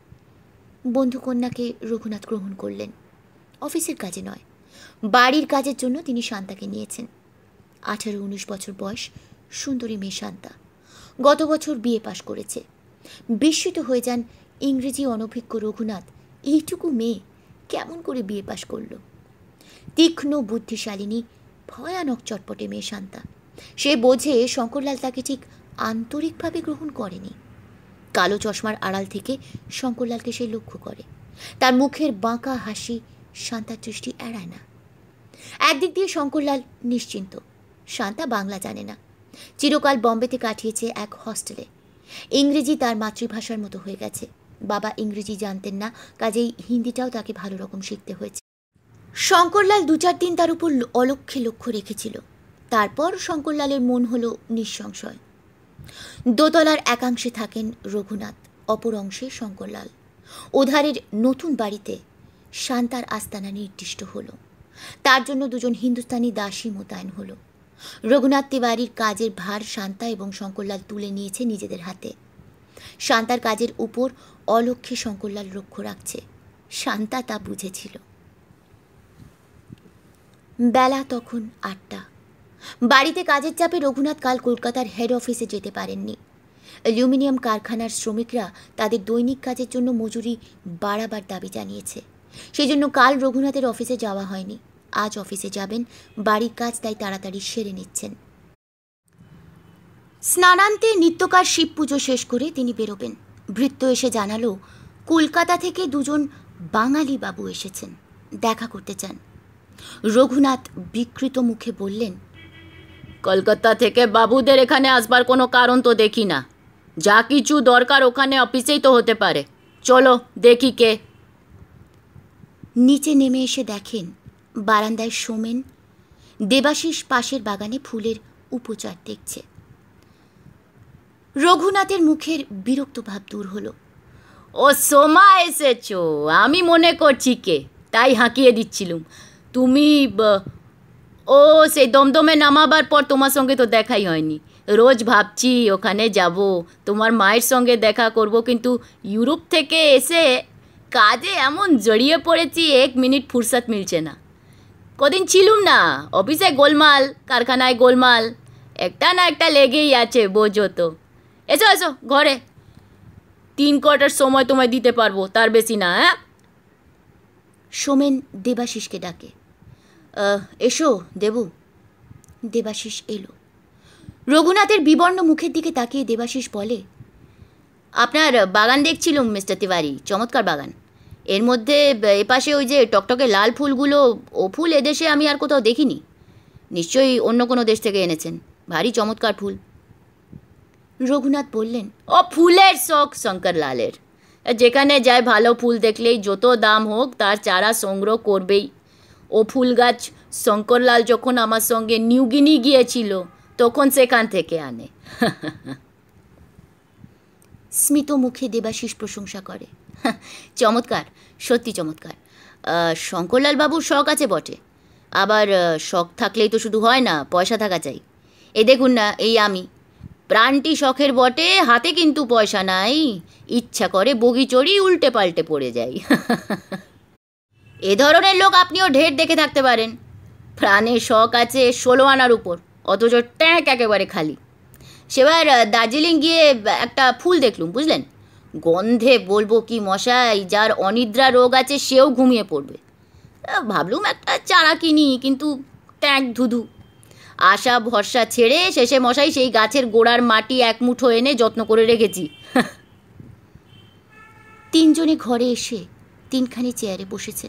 বন্ধু কন্যাকে রঘুনাথ গ্রহণ করলেন। অফিসের কাজে নয়, বাড়ির কাজের জন্য তিনি শান্তাকে নিয়েছেন। আঠারো উনিশ বছর বয়স, সুন্দরী মেয়ে শান্তা। গত বছর বিয়ে পাশ করেছে। বিস্মিত হয়ে যান ইংরেজি অনভিজ্ঞ রঘুনাথ, এইটুকু মেয়ে কেমন করে বিয়ে পাশ করল। তীক্ষ্ণ বুদ্ধিশালিনী, ভয়ানক চটপটে মেয়ে শান্তা। সে বোঝে শঙ্করলাল তাকে ঠিক আন্তরিকভাবে গ্রহণ করেনি। কালো চশমার আড়াল থেকে শঙ্করলালকে সে লক্ষ্য করে। তার মুখের বাঁকা হাসি শান্তার দৃষ্টি এড়ায় না। একদিক দিয়ে শঙ্করলাল নিশ্চিন্ত, শান্তা বাংলা জানে না। চিরকাল বম্বেতে কাটিয়েছে এক হস্টেলে। ইংরেজি তার মাতৃভাষার মতো হয়ে গেছে। বাবা ইংরেজি জানতেন না, কাজেই হিন্দিটাও তাকে ভালো রকম শিখতে হয়েছে। শঙ্করলাল দু চার দিন তার উপর অলক্ষ্যে লক্ষ্য রেখেছিল। তারপর শঙ্করলালের মন হলো নিঃসংশয়। দোতলার একাংশে থাকেন রঘুনাথ, অপর অংশে শঙ্করলাল। ওধারের নতুন বাড়িতে শান্তার আস্তানা নির্দিষ্ট হলো। তার জন্য দুজন হিন্দুস্তানি দাসী মোতায়েন হলো। রঘুনাথ তিওয়ারির কাজের ভার শান্তা এবং শঙ্করলাল তুলে নিয়েছে নিজেদের হাতে। শান্তার কাজের উপর অলক্ষ্যে শঙ্করলাল লক্ষ্য রাখছে। শান্তা তা বুঝেছিল। বেলা তখন আটটা। বাড়িতে কাজের চাপে রঘুনাথ কাল কলকাতার হেড অফিসে যেতে পারেননি। অ্যালুমিনিয়াম কারখানার শ্রমিকরা তাদের দৈনিক কাজের জন্য মজুরি বাড়াবার দাবি জানিয়েছে। সেই জন্য কাল রঘুনাথের অফিসে যাওয়া হয়নি। আজ অফিসে যাবেন, বাড়ির কাজ তাই তাড়াতাড়ি সেরে নিচ্ছেন। স্নানান্তে নিত্যকার শিব পুজো শেষ করে তিনি বেরোবেন। ভৃত্য এসে জানালো কলকাতা থেকে দুজন বাঙালি বাবু এসেছেন, দেখা করতে চান। রঘুনাথ বিকৃত মুখে বললেন, কলকাতা থেকে বাবুদের এখানে আসবার কোনো কারণ তো দেখি না। যা কিছু দরকার ওখানে অফিসেই তো হতে পারে। চলো দেখি কে। নিচে নেমে এসে দেখেন বারান্দায় সোমেন দেবাশিস পাশের বাগানে ফুলের উপচার দেখছে। রঘুনাথের মুখের বিরক্ত ভাব দূর হলো। ও সোমা এসেছো, আমি মনে করছি কে, তাই হাঁকিয়ে দিচ্ছিলুম। তুমি ও সেই দমদমে নামাবার পর তোমার সঙ্গে তো দেখাই হয়নি। রোজ ভাবছি ওখানে যাব, তোমার মায়ের সঙ্গে দেখা করব, কিন্তু ইউরোপ থেকে এসে কাজে এমন জড়িয়ে পড়েছি এক মিনিট ফুরসত মিলছে না। কদিন ছিলুম না, অফিসে গোলমাল, কারখানায় গোলমাল, একটা না একটা লেগেই আছে, বোঝো তো। এসো এসো ঘরে, তিন কোয়ার্টার সময় তোমায় দিতে পারবো, তার বেশি না। হ্যাঁ, সোমেন দেবাশিসকে ডাকে। এসো দেবু। দেবাশিস এলো। রঘুনাথের বিবর্ণ মুখের দিকে তাকিয়ে দেবাশিস বলে, আপনার বাগান দেখছিলুম মিস্টার তিওয়ারি, চমৎকার বাগান। এর মধ্যে এপাশে ওই যে টকটকে লাল ফুলগুলো, ও ফুল এদেশে আমি আর কোথাও দেখিনি। নিশ্চয়ই অন্য কোনো দেশ থেকে এনেছেন, ভারী চমৎকার ফুল। রঘুনাথ বললেন, ও ফুলের শখ শঙ্কর লালের। যেখানে যায় ভালো ফুল দেখলেই যত দাম হোক তার চারা সংগ্রহ করবেই। ও ফুল গাছ শঙ্করলাল যখন আমার সঙ্গে নিউগিনি গিয়েছিল তখন সেখান থেকে আনে। স্মিত মুখে দেবাশিস প্রশংসা করে, চমৎকার, সত্যি চমৎকার। শঙ্করলাল বাবুর শখ আছে বটে, আবার শখ থাকলেই তো শুধু হয় না, পয়সা থাকা চাই। এই দেখুন না, এই আমি, প্রাণটি শখের বটে, হাতে কিন্তু পয়সা নাই। ইচ্ছা করে বগি চড়ি উল্টে পাল্টে পড়ে যাই। এ ধরনের লোক আপনিও ঢের দেখে থাকতে পারেন। প্রাণের শখ আছে ষোলো আনার উপর, অথচ ট্যাঁক একেবারে খালি। সেবার দার্জিলিং গিয়ে একটা ফুল দেখলুম, বুঝলেন, গন্ধে বলবো কি মশাই, যার অনিদ্রা রোগ আছে সেও ঘুমিয়ে পড়বে। ভাবলুম একটা চারা কিনি, কিন্তু ট্যাঁক ধুধু। আশা ভরসা ছেড়ে শেষে মশাই সেই গাছের গোড়ার মাটি এক মুঠো এনে যত্ন করে রেখেছি। তিনজনে ঘরে এসে তিনখানি চেয়ারে বসেছেন।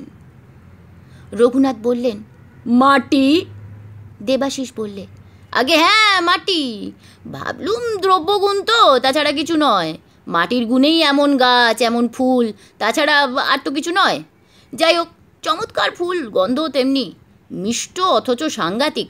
রঘুনাথ বললেন, মাটি? দেবাশিস বললে, আগে হ্যাঁ মাটি। ভাবলুম দ্রব্যগুণ তো, তাছাড়া কিছু নয়। মাটির গুণেই এমন গাছ, এমন ফুল, তাছাড়া আর তো কিছু নয়। যাই হোক, চমৎকার ফুল, গন্ধ তেমনি মিষ্ট, অথচ সাংঘাতিক।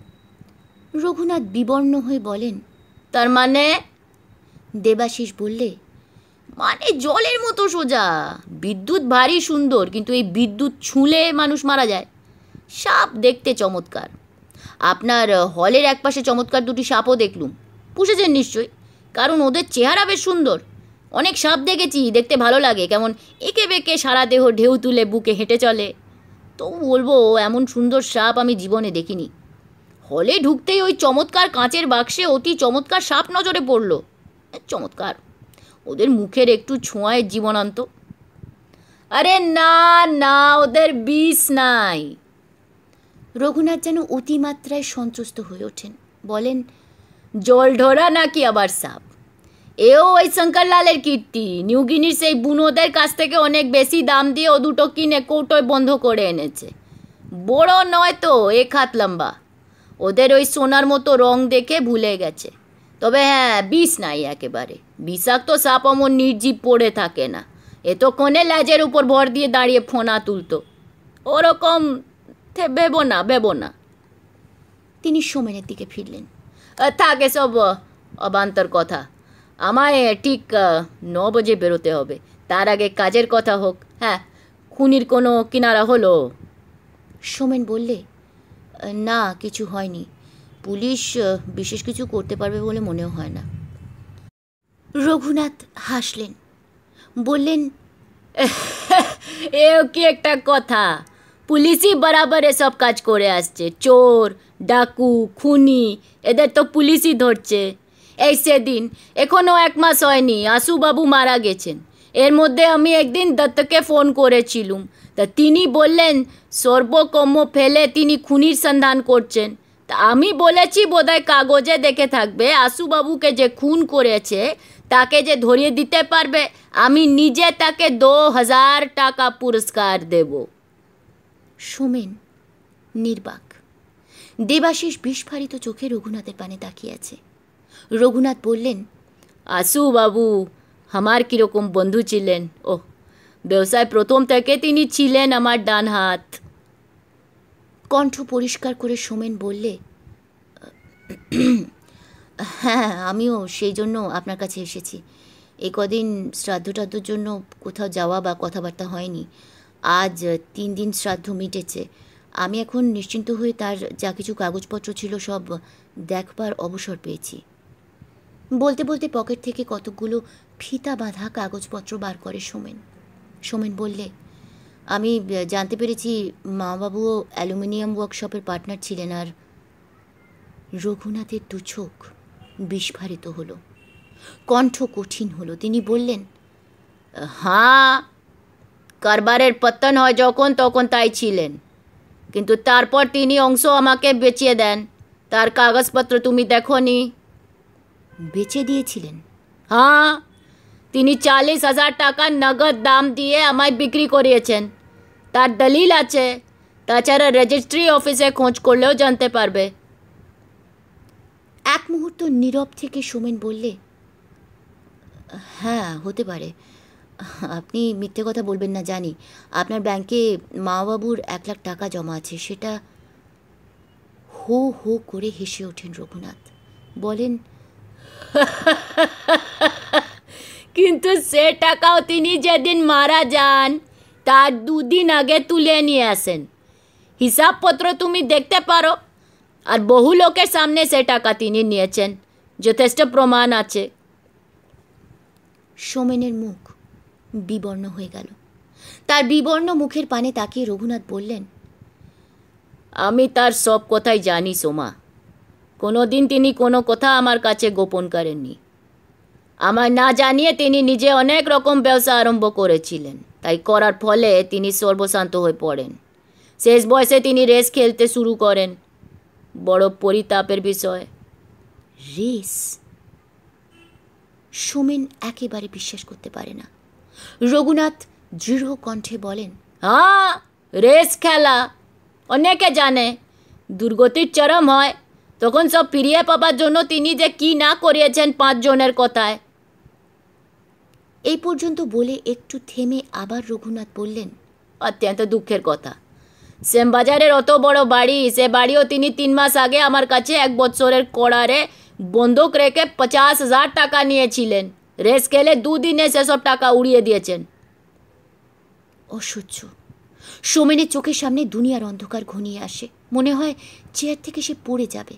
রঘুনাথ বিবর্ণ হয়ে বলেন, তার মানে? দেবাশিস বললে, মানে জলের মতো সোজা। বিদ্যুৎ ভারী সুন্দর, কিন্তু এই বিদ্যুৎ ছুঁলে মানুষ মারা যায়। সাপ দেখতে চমৎকার। আপনার হলের একপাশে চমৎকার দুটি সাপও দেখলুম। পুষেছেন নিশ্চয়ই, কারণ ওদের চেহারা বেশ সুন্দর। অনেক সাপ দেখেছি, দেখতে ভালো লাগে, কেমন এঁকে বেঁকে সারা দেহ ঢেউ তুলে বুকে হেঁটে চলে। তবু বলবো এমন সুন্দর সাপ আমি জীবনে দেখিনি। হলে ঢুকতেই ওই চমৎকার কাঁচের বাক্সে অতি চমৎকার সাপ নজরে পড়ল। চমৎকার, ওদের মুখের একটু ছোঁয়ায় জীবনান্ত। আরে না না, ওদের বিষ নাই। রঘুনাথ যেন অতিমাত্রায় সন্ত্রস্ত হয়ে ওঠেন, বলেন, জল ঢোরা নাকি আবার সাপ? এও ওই শঙ্করলালের কীর্তি। নিউগিনির সেই বুনোদের কাছ থেকে অনেক বেশি দাম দিয়ে ও দুটো কিনে কৌটোয় বন্ধ করে এনেছে। বড় নয় তো, এক হাত লম্বা। ওদের ওই সোনার মতো রং দেখে ভুলে গেছে। তবে হ্যাঁ, বিষ নাই একেবারে। বিষাক্ত সাপ অমন নির্জীব পড়ে থাকে না, এতক্ষণে লেজের উপর ভর দিয়ে দাঁড়িয়ে ফোনা তুলতো। ওরকম ভেবো না, ভেবো না। তিনি সোমেনের দিকে ফিরলেন। থাক এসব অবান্তর কথা। আমায় ঠিক ন বজে বেরোতে হবে, তার আগে কাজের কথা হোক। হ্যাঁ, খুনির কোনো কিনারা হলো? সোমেন বললে, না, কিছু হয়নি। পুলিশ বিশেষ কিছু করতে পারবে বলে মনেও হয় না। রঘুনাথ হাসলেন, বললেন, এও কি একটা কথা? পুলিশই বরাবর এসব কাজ করে আসছে। চোর, ডাকু, খুনি, এদের তো পুলিশই ধরছে। এই সেদিন, এখনও এক মাস হয়নি, আশুবাবু মারা গেছেন। এর মধ্যে আমি একদিন দত্তকে ফোন করেছিলুম, তা তিনি বললেন সর্বকর্ম ফেলে তিনি খুনির সন্ধান করছেন। তা আমি বলেছি বোধহয় কাগজে দেখে থাকবে, আশুবাবুকে যে খুন করেছে তাকে যে ধরিয়ে দিতে পারবে আমি নিজে তাকে দো হাজার টাকা পুরস্কার দেব। সোমেন নির্বাক। দেবাশিস বিস্ফারিত চোখে রঘুনাথের পানে তাকিয়ে আছে। রঘুনাথ বললেন, আশুবাবু আমার কীরকম বন্ধু ছিলেন, ও ব্যবসায় প্রথম থেকে তিনি ছিলেন আমার ডান হাত। কণ্ঠ পরিষ্কার করে সোমেন বললে, হ্যাঁ আমিও সেই জন্য আপনার কাছে এসেছি। এ কদিন শ্রাদ্ধ টাদ্ধর জন্য কোথাও যাওয়া বা কথাবার্তা হয়নি। আজ তিন দিন শ্রাদ্ধ মিটেছে। আমি এখন নিশ্চিন্ত হয়ে তার যা কিছু কাগজপত্র ছিল সব দেখবার অবসর পেয়েছি। বলতে বলতে পকেট থেকে কতকগুলো ফিতা বাঁধা কাগজপত্র বার করে সোমেন। সোমেন বললে, আমি জানতে পেরেছি মা বাবুও অ্যালুমিনিয়াম ওয়ার্কশপের পার্টনার ছিলেন। আর রঘুনাথের দু চোখ বিস্ফারিত হলো, কণ্ঠ কঠিন হলো। তিনি বললেন, হ্যাঁ কারবারের পতন হয় যখন তখন তাই ছিলেন, কিন্তু তারপর তিনি অংশ আমাকে বেচিয়ে দেন। তার কাগজপত্র তুমি দেখোনি? বেচে দিয়েছিলেন? হ্যাঁ, তিনি চালিশ হাজার টাকা নগদ দাম দিয়ে আমায় বিক্রি করিয়েছেন। তার দলিল আছে, তাছাড়া রেজিস্ট্রি অফিসে খোঁজ করলেও জানতে পারবে। এক মুহূর্ত নীরব থেকে সোমেন বললে, হ্যাঁ হতে পারে। আপনি মিথ্যে কথা বলবেন না জানি। আপনার ব্যাংকে মা বাবুর এক লাখ টাকা জমা আছে। সেটা হো হো করে হেসে ওঠেন রঘুনাথ। বলেন, কিন্তু সে টাকাও তিনি যেদিন মারা যান তার দুদিন আগে তুলে নিয়ে আসেন। হিসাবপত্র তুমি দেখতে পারো। আর বহু লোকের সামনে সে টাকা তিনি নিয়েছেন, যথেষ্ট প্রমাণ আছে। সোমেনের মুখ বিবর্ণ হয়ে গেল। তার বিবর্ণ মুখের পানে তাকিয়ে রঘুনাথ বললেন, আমি তার সব কথাই জানি সোমা। কোনো দিন তিনি কোনো কথা আমার কাছে গোপন করেননি। আমার না জানিয়ে তিনি নিজে অনেক রকম ব্যবসা আরম্ভ করেছিলেন, তাই করার ফলে তিনি সর্বশান্ত হয়ে পড়েন। শেষ বয়সে তিনি রেস খেলতে শুরু করেন। বড় পরিতাপের বিষয়। রেস? সোমেন একেবারে বিশ্বাস করতে পারে না। রঘুনাথ দৃঢ় কণ্ঠে বলেন, হ্যাঁ রেস খেলা অনেকে জানে। দুর্গতির চরম হয় তখন সব ফিরিয়ে পাবার জন্য তিনি যে কি না করিয়েছেন পাঁচজনের কথায়। এই পর্যন্ত বলে একটু থেমে আবার রঘুনাথ বললেন, অত্যন্ত দুঃখের কথা। শ্যামবাজারের অত বড় বাড়ি, সে বাড়িও তিনি তিন মাস আগে আমার কাছে এক বছরের কড়ারে বন্দুক রেখে পঞ্চাশ হাজার টাকা নিয়েছিলেন। রেস খেলে দুদিনে সেসব টাকা উড়িয়ে দিয়েছেন। অসহ্য। সোমেনের চোখের সামনে দুনিয়ার অন্ধকার ঘনিয়ে আসে। মনে হয় চেয়ার থেকে সে পড়ে যাবে।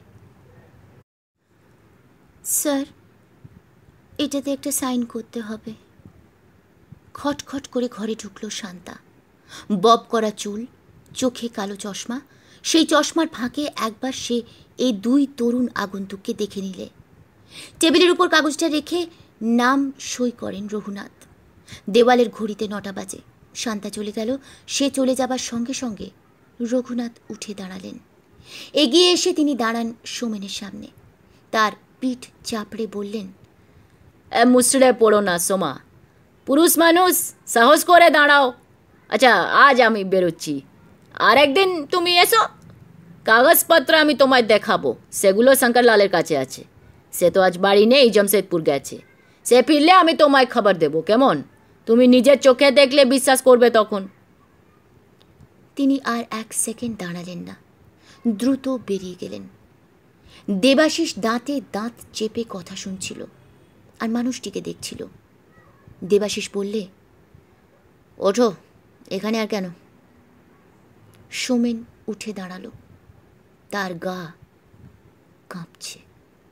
স্যার, এটাতে একটা সাইন করতে হবে। খটখট করে ঘরে ঢুকলো শান্তা। বব করা চুল, চোখে কালো চশমা। সেই চশমার ফাঁকে একবার সে এই দুই তরুণ আগন্তুককে দেখে নিলে। টেবিলের উপর কাগজটা রেখে নাম সই করেন রঘুনাথ। দেওয়ালের ঘড়িতে নটা বাজে। শান্তা চলে গেল। সে চলে যাবার সঙ্গে সঙ্গে রঘুনাথ উঠে দাঁড়ালেন। এগিয়ে এসে তিনি দাঁড়ান সোমেনের সামনে। তার পিঠ চাপড়ে বললেন, মুসড়ে পড়ো না সোমা, পুরুষ মানুষ, সাহস করে দাঁড়াও। আচ্ছা আজ আমি বেরোচ্ছি, আর একদিন তুমি এসো। কাগজপত্র আমি তোমায় দেখাবো, সেগুলো শঙ্করলালের কাছে আছে। সে তো আজ বাড়ি নেই, জমশেদপুর গেছে। সে ফিরলে আমি তোমায় খবর দেবো, কেমন? তুমি নিজের চোখে দেখলে বিশ্বাস করবে তখন। তিনি আর এক সেকেন্ড দাঁড়ালেন না, দ্রুত বেরিয়ে গেলেন। দেবাশিস দাঁতে দাঁত চেপে কথা শুনছিল আর মানুষটিকে দেখছিল। দেবাশিস বললে, ওঠো, এখানে আর কেন? সোমেন উঠে দাঁড়ালো। তার গা কাঁপছে।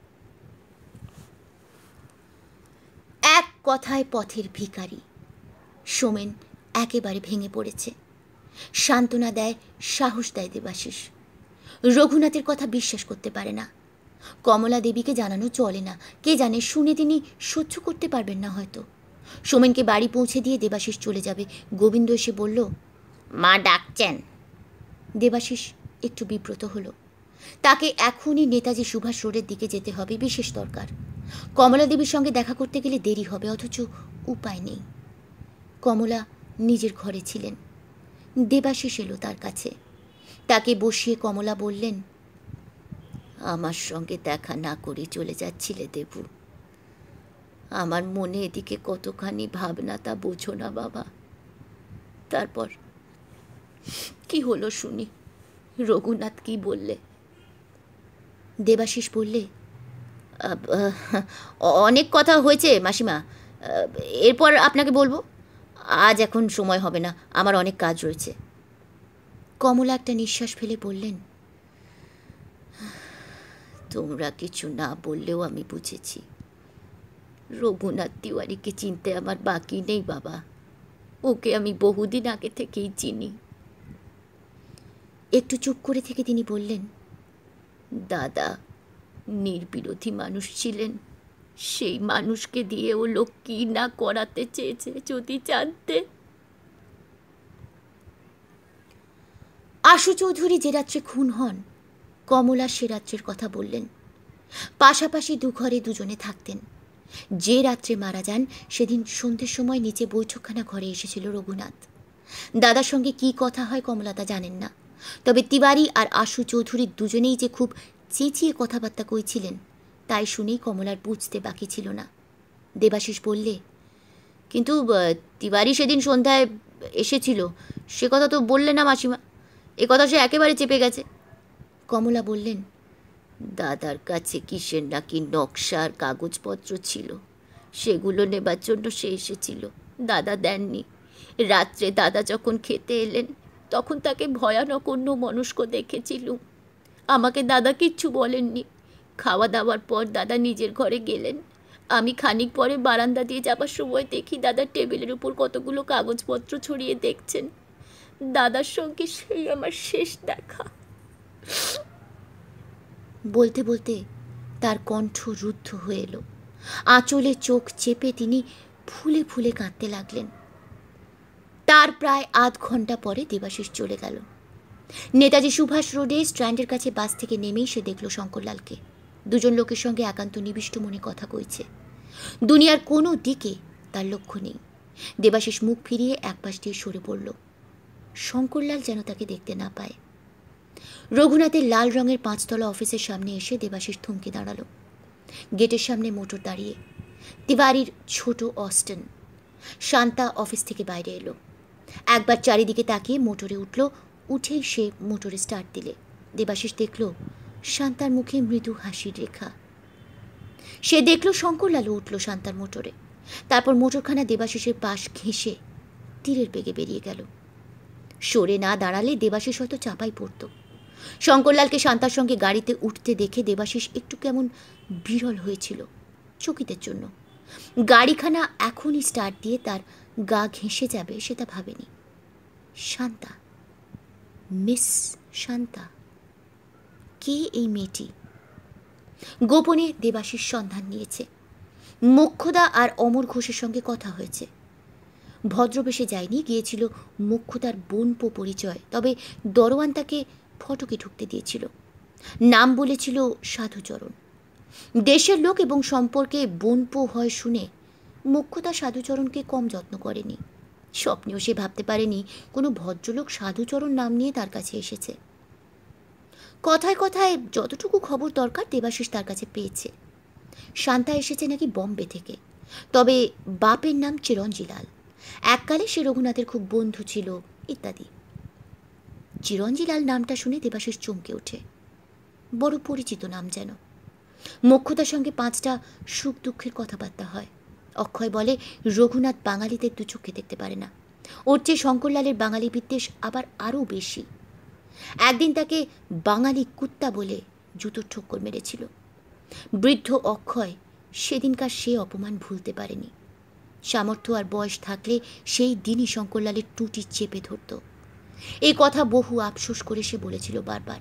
এক কথায় পথের ভিখারি। সোমেন একেবারে ভেঙে পড়েছে। সান্ত্বনা দেয়, সাহস দেয় দেবাশিস। রঘুনাথের কথা বিশ্বাস করতে পারে না। কমলা দেবীকে জানানো চলে না। কে জানে, শুনে তিনি সহ্য করতে পারবেন না হয়তো। সোমেনকে বাড়ি পৌঁছে দিয়ে দেবাশিস চলে যাবে। গোবিন্দ এসে বলল, মা ডাকছেন। দেবাশিস একটু বিব্রত হলো। তাকে এখনই নেতাজি সুভাষ রোডের দিকে যেতে হবে, বিশেষ দরকার। কমলা দেবীর সঙ্গে দেখা করতে গেলে দেরি হবে, অথচ উপায় নেই। কমলা নিজের ঘরে ছিলেন। দেবাশিস এলো তার কাছে। তাকে বসিয়ে কমলা বললেন, আমার সঙ্গে দেখা না করে চলে যাচ্ছিলে দেবু। আমার মনে এদিকে কতখানি ভাবনা তা বোঝো না বাবা। তারপর কি হলো শুনি, রঘুনাথ কি বললে? দেবাশিস বললে, অনেক কথা হয়েছে মাসিমা, এরপর আপনাকে বলবো। আজ এখন সময় হবে না, আমার অনেক কাজ রয়েছে। কমলা একটা নিঃশ্বাস ফেলে বললেন, তোমরা কিছু না বললেও আমি বুঝেছি। রঘুনাথ তিওয়ারিকে চিনতে আমার বাকি নেই বাবা। ওকে আমি বহুদিন আগে থেকেই চিনি। একটু চুপ করে থেকে তিনি বললেন, দাদা নির্বিরোধী মানুষ ছিলেন। সেই মানুষকে দিয়ে ও লোক কি না করাতে চেয়েছে যদি জানতে। আশু চৌধুরী যে রাত্রে খুন হন, কমলা সে রাত্রের কথা বললেন। পাশাপাশি দু ঘরে দুজনে থাকতেন। যে রাত্রে মারা যান সেদিন সন্ধ্যের সময় নিচে বৈঠকখানা ঘরে এসেছিল রঘুনাথ। দাদার সঙ্গে কি কথা হয় কমলা তা জানেন না, তবে তিওয়ারি আর আশু চৌধুরী দুজনেই যে খুব চেঁচিয়ে কথাবার্তা কইছিলেন তাই শুনেই কমলার বুঝতে বাকি ছিল না। দেবাশিস বললে, কিন্তু তিওয়ারি সেদিন সন্ধ্যায় এসেছিল, সে কথা তো বললে না মাসিমা। এ কথা সে একেবারে চেপে গেছে। কমলা বললেন, দাদার কাছে কিসের নাকি নকশার কাগজপত্র ছিল, সেগুলো নেবার জন্য সে এসেছিল। দাদা দেননি। রাত্রে দাদা যখন খেতে এলেন তখন তাকে ভয়ানক অন্য মনস্ক দেখেছিলুম। আমাকে দাদা কিচ্ছু বলেননি। খাওয়া দাওয়ার পর দাদা নিজের ঘরে গেলেন। আমি খানিক পরে বারান্দা দিয়ে যাবার সময় দেখি দাদা টেবিলের উপর কতগুলো কাগজপত্র ছড়িয়ে দেখছেন। দাদার সঙ্গে সেই আমার শেষ দেখা। বলতে বলতে তার কণ্ঠ রুদ্ধ হয়ে এলো। আঁচলে চোখ চেপে তিনি ফুলে ফুলে কাঁদতে লাগলেন। তার প্রায় আধ ঘন্টা পরে দেবাশিস চলে গেল। নেতাজি সুভাষ রোডে স্ট্র্যান্ডের কাছে বাস থেকে নেমেই সে দেখল শঙ্করলালকে। দুজন লোকের সঙ্গে একান্ত নিবিষ্ট মনে কথা কইছে। দুনিয়ার কোনো দিকে তার লক্ষ্য নেই। দেবাশিস মুখ ফিরিয়ে এক পাশ দিয়ে সরে পড়ল। শঙ্করলাল যেন তাকে দেখতে না পায়। রঘুনাথের লাল রঙের পাঁচতলা অফিসের সামনে এসে দেবাশিস থমকে দাঁড়ালো। গেটের সামনে মোটর দাঁড়িয়ে। তিওয়ারির ছোট অস্টন। শান্তা অফিস থেকে বাইরে এলো। একবার চারিদিকে তাকিয়ে মোটরে উঠল। উঠেই সে মোটরে স্টার্ট দিলে দেবাশিস দেখল শান্তার মুখে মৃদু হাসির রেখা। সে দেখল শঙ্করলালও উঠল শান্তার মোটরে। তারপর মোটরখানা দেবাশিসের পাশ ঘেঁষে তীরের বেগে বেরিয়ে গেল। সরে না দাঁড়ালে দেবাশিস হয়তো চাপাই পড়ত। শঙ্করলালকে শান্তার সঙ্গে গাড়িতে উঠতে দেখে দেবাশিস একটু কেমন বিরল হয়েছিল চকিতের জন্য। গাড়িখানা এখনই স্টার্ট দিয়ে তার গা ঘেঁষে যাবে সেটা ভাবেনি। শান্তা, মিস শান্তা। কে এই মেয়েটি? গোপনে দেবাশিস সন্ধান নিয়েছে। মোক্ষদা আর অমর ঘোষের সঙ্গে কথা হয়েছে। ভদ্রবেশে যায়নি, গিয়েছিল মোক্ষদার বোনপো পরিচয়। তবে দরোয়ান তাকে ফটকে ঢুকতে দিয়েছিল। নাম বলেছিল সাধুচরণ। দেশের লোক এবং সম্পর্কে বোনপো হয় শুনে মোক্ষদা সাধুচরণকে কম যত্ন করেনি। স্বপ্নেও সে ভাবতে পারেনি কোনো ভদ্রলোক সাধুচরণ নাম নিয়ে তার কাছে এসেছে। কথায় কথায় যতটুকু খবর দরকার দেবাশিস তার কাছে পেয়েছে। শান্তা এসেছে নাকি বম্বে থেকে, তবে বাপের নাম চিরঞ্জিলাল। এককালে সে রঘুনাথের খুব বন্ধু ছিল ইত্যাদি। চিরঞ্জিলাল নামটা শুনে দেবাশিস চমকে ওঠে। বড় পরিচিত নাম যেন। মোক্ষদার সঙ্গে পাঁচটা সুখ দুঃখের কথাবার্তা হয়। অক্ষয় বলে রঘুনাথ বাঙালিদের দু চোখে দেখতে পারে না। ওর চেয়ে শঙ্করলালের বাঙালি বিদ্বেষ আবার আরও বেশি। একদিন তাকে বাঙালি কুত্তা বলে জুতোর ঠোক্কর মেরেছিল। বৃদ্ধ অক্ষয় সেদিনকার সে অপমান ভুলতে পারেনি। সামর্থ্য আর বয়স থাকলে সেই দিনই শঙ্করলালের টুটি চেপে ধরত। এই কথা বহু আফসোস করে সে বলেছিল বারবার।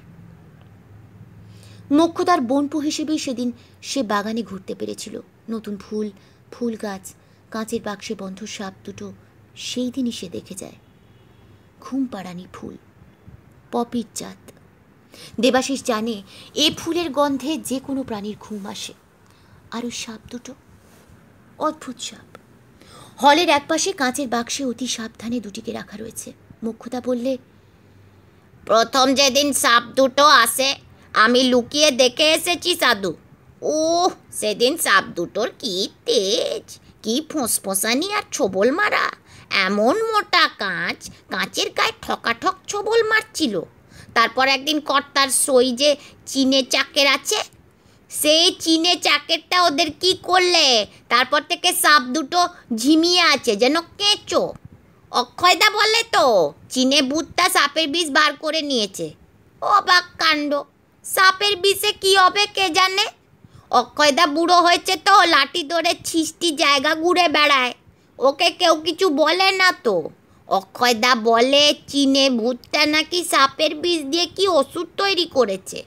মোক্ষদার বোনপো হিসেবেই সেদিন সে বাগানে ঘুরতে পেরেছিল। নতুন ফুল, ফুল গাছ, কাঁচের বাক্সে বন্ধ সাপ দুটো সেই দিনই সে দেখে যায়। ঘুম পাড়ানি ফুল, পপির জাত। দেবাশিস জানে এ ফুলের গন্ধে যে কোনো প্রাণীর ঘুম আসে। আর ওই সাপ দুটো, অদ্ভুত সাপ। হলের একপাশে কাঁচের বাক্সে অতি সাবধানে দুটিকে রাখা রয়েছে। মোক্ষদা বললে, প্রথম যেদিন সাপ দুটো আসে আমি লুকিয়ে দেখে এসেছি সাধু। ও সেদিন সাপ দুটোর কি তেজ, কি ফোঁসফোঁসানি আর ছোবল মারা। এমন মোটা কাঁচ, কাঁচের গায়ে ঠকাঠক ছোবল মারছিল। তারপর একদিন কর্তার সই যে চিনে চাকের আছে, সেই চিনে চাকেরটা ওদের কি করলে, তারপর থেকে সাপ দুটো ঝিমিয়ে আছে যেন কেঁচো। অক্ষয়দা বলে তো চিনে ভূতটা সাপের বিষ বার করে নিয়েছে। অবাক কাণ্ড, সাপের বিষে কি হবে কে জানে। অক্ষয়দা বুড়ো হয়েছে তো লাঠি ধরে ছিষ্টি জায়গা ঘুরে বেড়ায়, ওকে কেউ কিছু বলে না তো। অক্ষয়দা বলে চিনে ভূতটা নাকি সাপের বিষ দিয়ে কি ওষুধ তৈরি করেছে।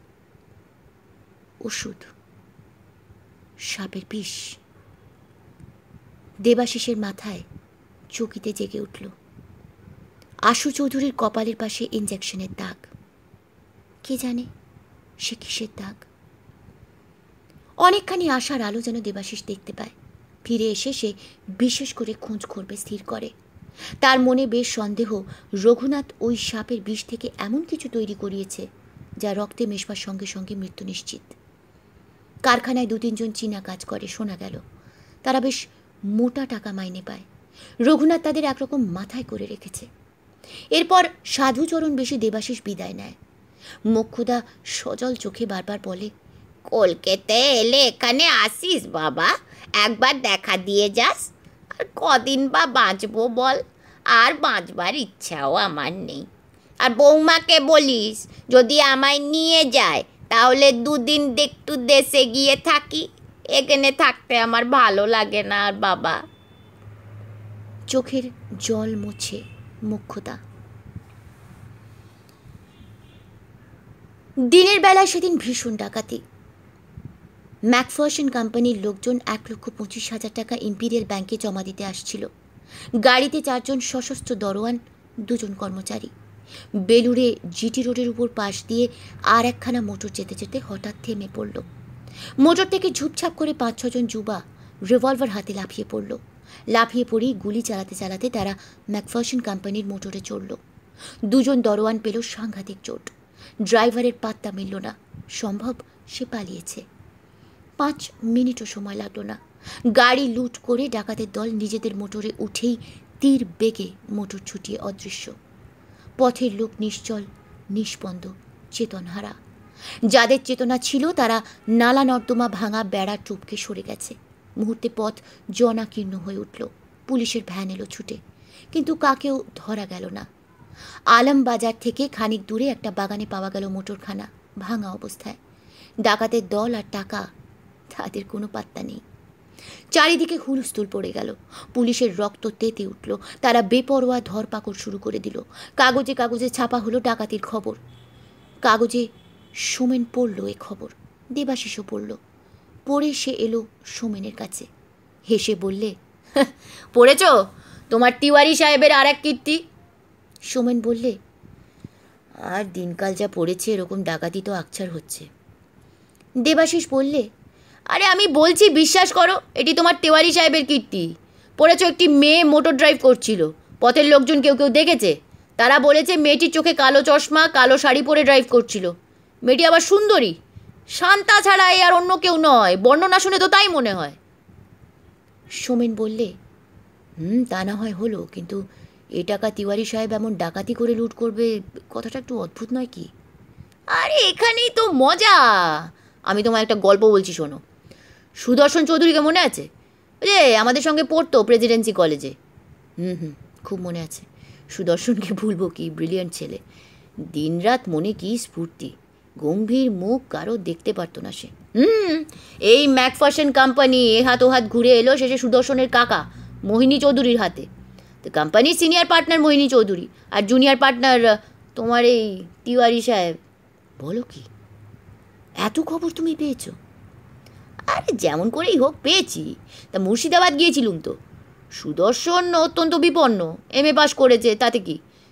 ওষুধ? সাপের বিষ? দেবাশিসের মাথায় চকিতে জেগে উঠল। আশু চৌধুরীর কপালের পাশে ইঞ্জেকশনের দাগ। কে জানে সে কিসের দাগ? অনেকখানি আশার আলো যেন দেবাশিস দেখতে পায়। ফিরে এসে সে বিশেষ করে খোঁজ করবে স্থির করে। তার মনে বেশ সন্দেহ, রঘুনাথ ওই সাপের বিষ থেকে এমন কিছু তৈরি করিয়েছে যা রক্তে মেশবার সঙ্গে সঙ্গে মৃত্যু নিশ্চিত। কারখানায় দু তিনজন চীনা কাজ করে, শোনা গেল তারা বেশ মোটা টাকা মাইনে পায়। রঘুনাথ তাদের একরকম মাথায় করে রেখেছে। এরপর সাধুচরণ বেশি দেবাশিস বিদায় নেয়। মোক্ষদা সজল চোখে বারবার বলে, কলকাতায় এলে এখানে আসিস বাবা, একবার দেখা দিয়ে যাস। আর কদিন বা বাঁচবো বল, আর বাঁচবার ইচ্ছাও আমার নেই। আর বৌমাকে বলিস যদি আমায় নিয়ে যায় তাহলে দুদিন একটু দেশে গিয়ে থাকি, এখানে থাকতে আমার ভালো লাগে না আর বাবা। চোখের জল মুছে মোক্ষদা। দিনের বেলায় সেদিন ভীষণ ডাকাতি। ম্যাকফার্সন কোম্পানির লোকজন এক লক্ষ পঁচিশ হাজার টাকা ইম্পিরিয়াল ব্যাংকে জমা দিতে আসছিল। গাড়িতে চারজন সশস্ত্র দরোয়ান, দুজন কর্মচারী। বেলুড়ে জিটি রোডের উপর পাশ দিয়ে আর একখানা মোটর যেতে যেতে হঠাৎ থেমে পড়ল। মোটর থেকে ঝুপঝাপ করে পাঁচ ছজন যুবা রিভলভার হাতে লাফিয়ে পড়ল। লাফিয়ে পড়েই গুলি চালাতে চালাতে তারা ম্যাকফার্সন কোম্পানির মোটরে চড়ল। দুজন দরোয়ান পেল সাংঘাতিক চোট। ড্রাইভারের পাত্তা মিলল না, সম্ভব সে পালিয়েছে। পাঁচ মিনিটও সময় লাগলো না। গাড়ি লুট করে ডাকাতের দল নিজেদের মোটরে উঠেই তীর বেগে মোটর ছুটিয়ে অদৃশ্য। পথের লোক নিশ্চল, নিষ্পন্দ, চেতনহারা। যাদের চেতনা ছিল তারা নালা নর্দমা ভাঙা বেড়া টুপকে সরে গেছে। মুহূর্তে পথ জনাকীর্ণ হয়ে উঠল। পুলিশের ভ্যান এলো ছুটে, কিন্তু কাকেও ধরা গেল না। আলমবাজার থেকে খানিক দূরে একটা বাগানে পাওয়া গেল মোটরখানা, ভাঙা অবস্থায়। ডাকাতের দল আর টাকা, তাদের কোনো পাত্তা নেই। চারিদিকে হুলস্থুল পড়ে গেল। পুলিশের রক্ত তেতে উঠল। তারা বেপরোয়া ধরপাকড় শুরু করে দিল। কাগজে কাগজে ছাপা হলো ডাকাতির খবর। কাগজে সোমেন পড়ল এ খবর, দেবাশিসও পড়ল। পড়ে সে এলো সোমেনের কাছে, হেসে বললে, পড়েছ তোমার তিওয়ারি সাহেবের আর এক কীর্তি? সোমেন বললে, আর দিনকাল যা পড়েছে এরকম ডাকাতি তো আকছার হচ্ছে। দেবাশিস বললে, আরে আমি বলছি বিশ্বাস করো, এটি তোমার তিওয়ারি সাহেবের কীর্তি। পড়েছ একটি মেয়ে মোটর ড্রাইভ করছিল, পথের লোকজন কেউ কেউ দেখেছে। তারা বলেছে মেয়েটির চোখে কালো চশমা, কালো শাড়ি পরে ড্রাইভ করছিল। মেয়েটি আবার সুন্দরী, শান্তা ছাড়া এ আর অন্য কেউ নয়। বর্ণনা শুনে তো তাই মনে হয়। সোমেন বললে, হুম তা না হয় হলো, কিন্তু এ টাকা তিওয়ারি সাহেব এমন ডাকাতি করে লুট করবে, কথাটা একটু অদ্ভুত নয় কি? আরে এখানেই তো মজা। আমি তোমায় একটা গল্প বলছি, শোনো। সুদর্শন চৌধুরীকে মনে আছে? যে আমাদের সঙ্গে পড়তো প্রেসিডেন্সি কলেজে। হুম হুম খুব মনে আছে। সুদর্শনকে ভুলবো কি, ব্রিলিয়ান্ট ছেলে। দিনরাত মনে কি স্ফূর্তি, গম্ভীর মুখ, কারো দেখতে পারতো না সে। হুম এই ম্যাকফার্সন কোম্পানি এ হাত ও হাত ঘুরে এলো শেষে সুদর্শনের কাকা মোহিনী চৌধুরীর হাতে। তো কোম্পানির সিনিয়র পার্টনার মোহিনী চৌধুরী, আর জুনিয়র পার্টনার তোমার এই তিওয়ারি সাহেব। বলো কি, এত খবর তুমি পেয়েছো? আরে যেমন করেই হোক পেয়েছি। তা মুর্শিদাবাদ গিয়েছিলুম তো। সুদর্শন অত্যন্ত বিপন্ন, এম এ পাস করেছে, তাতে কি।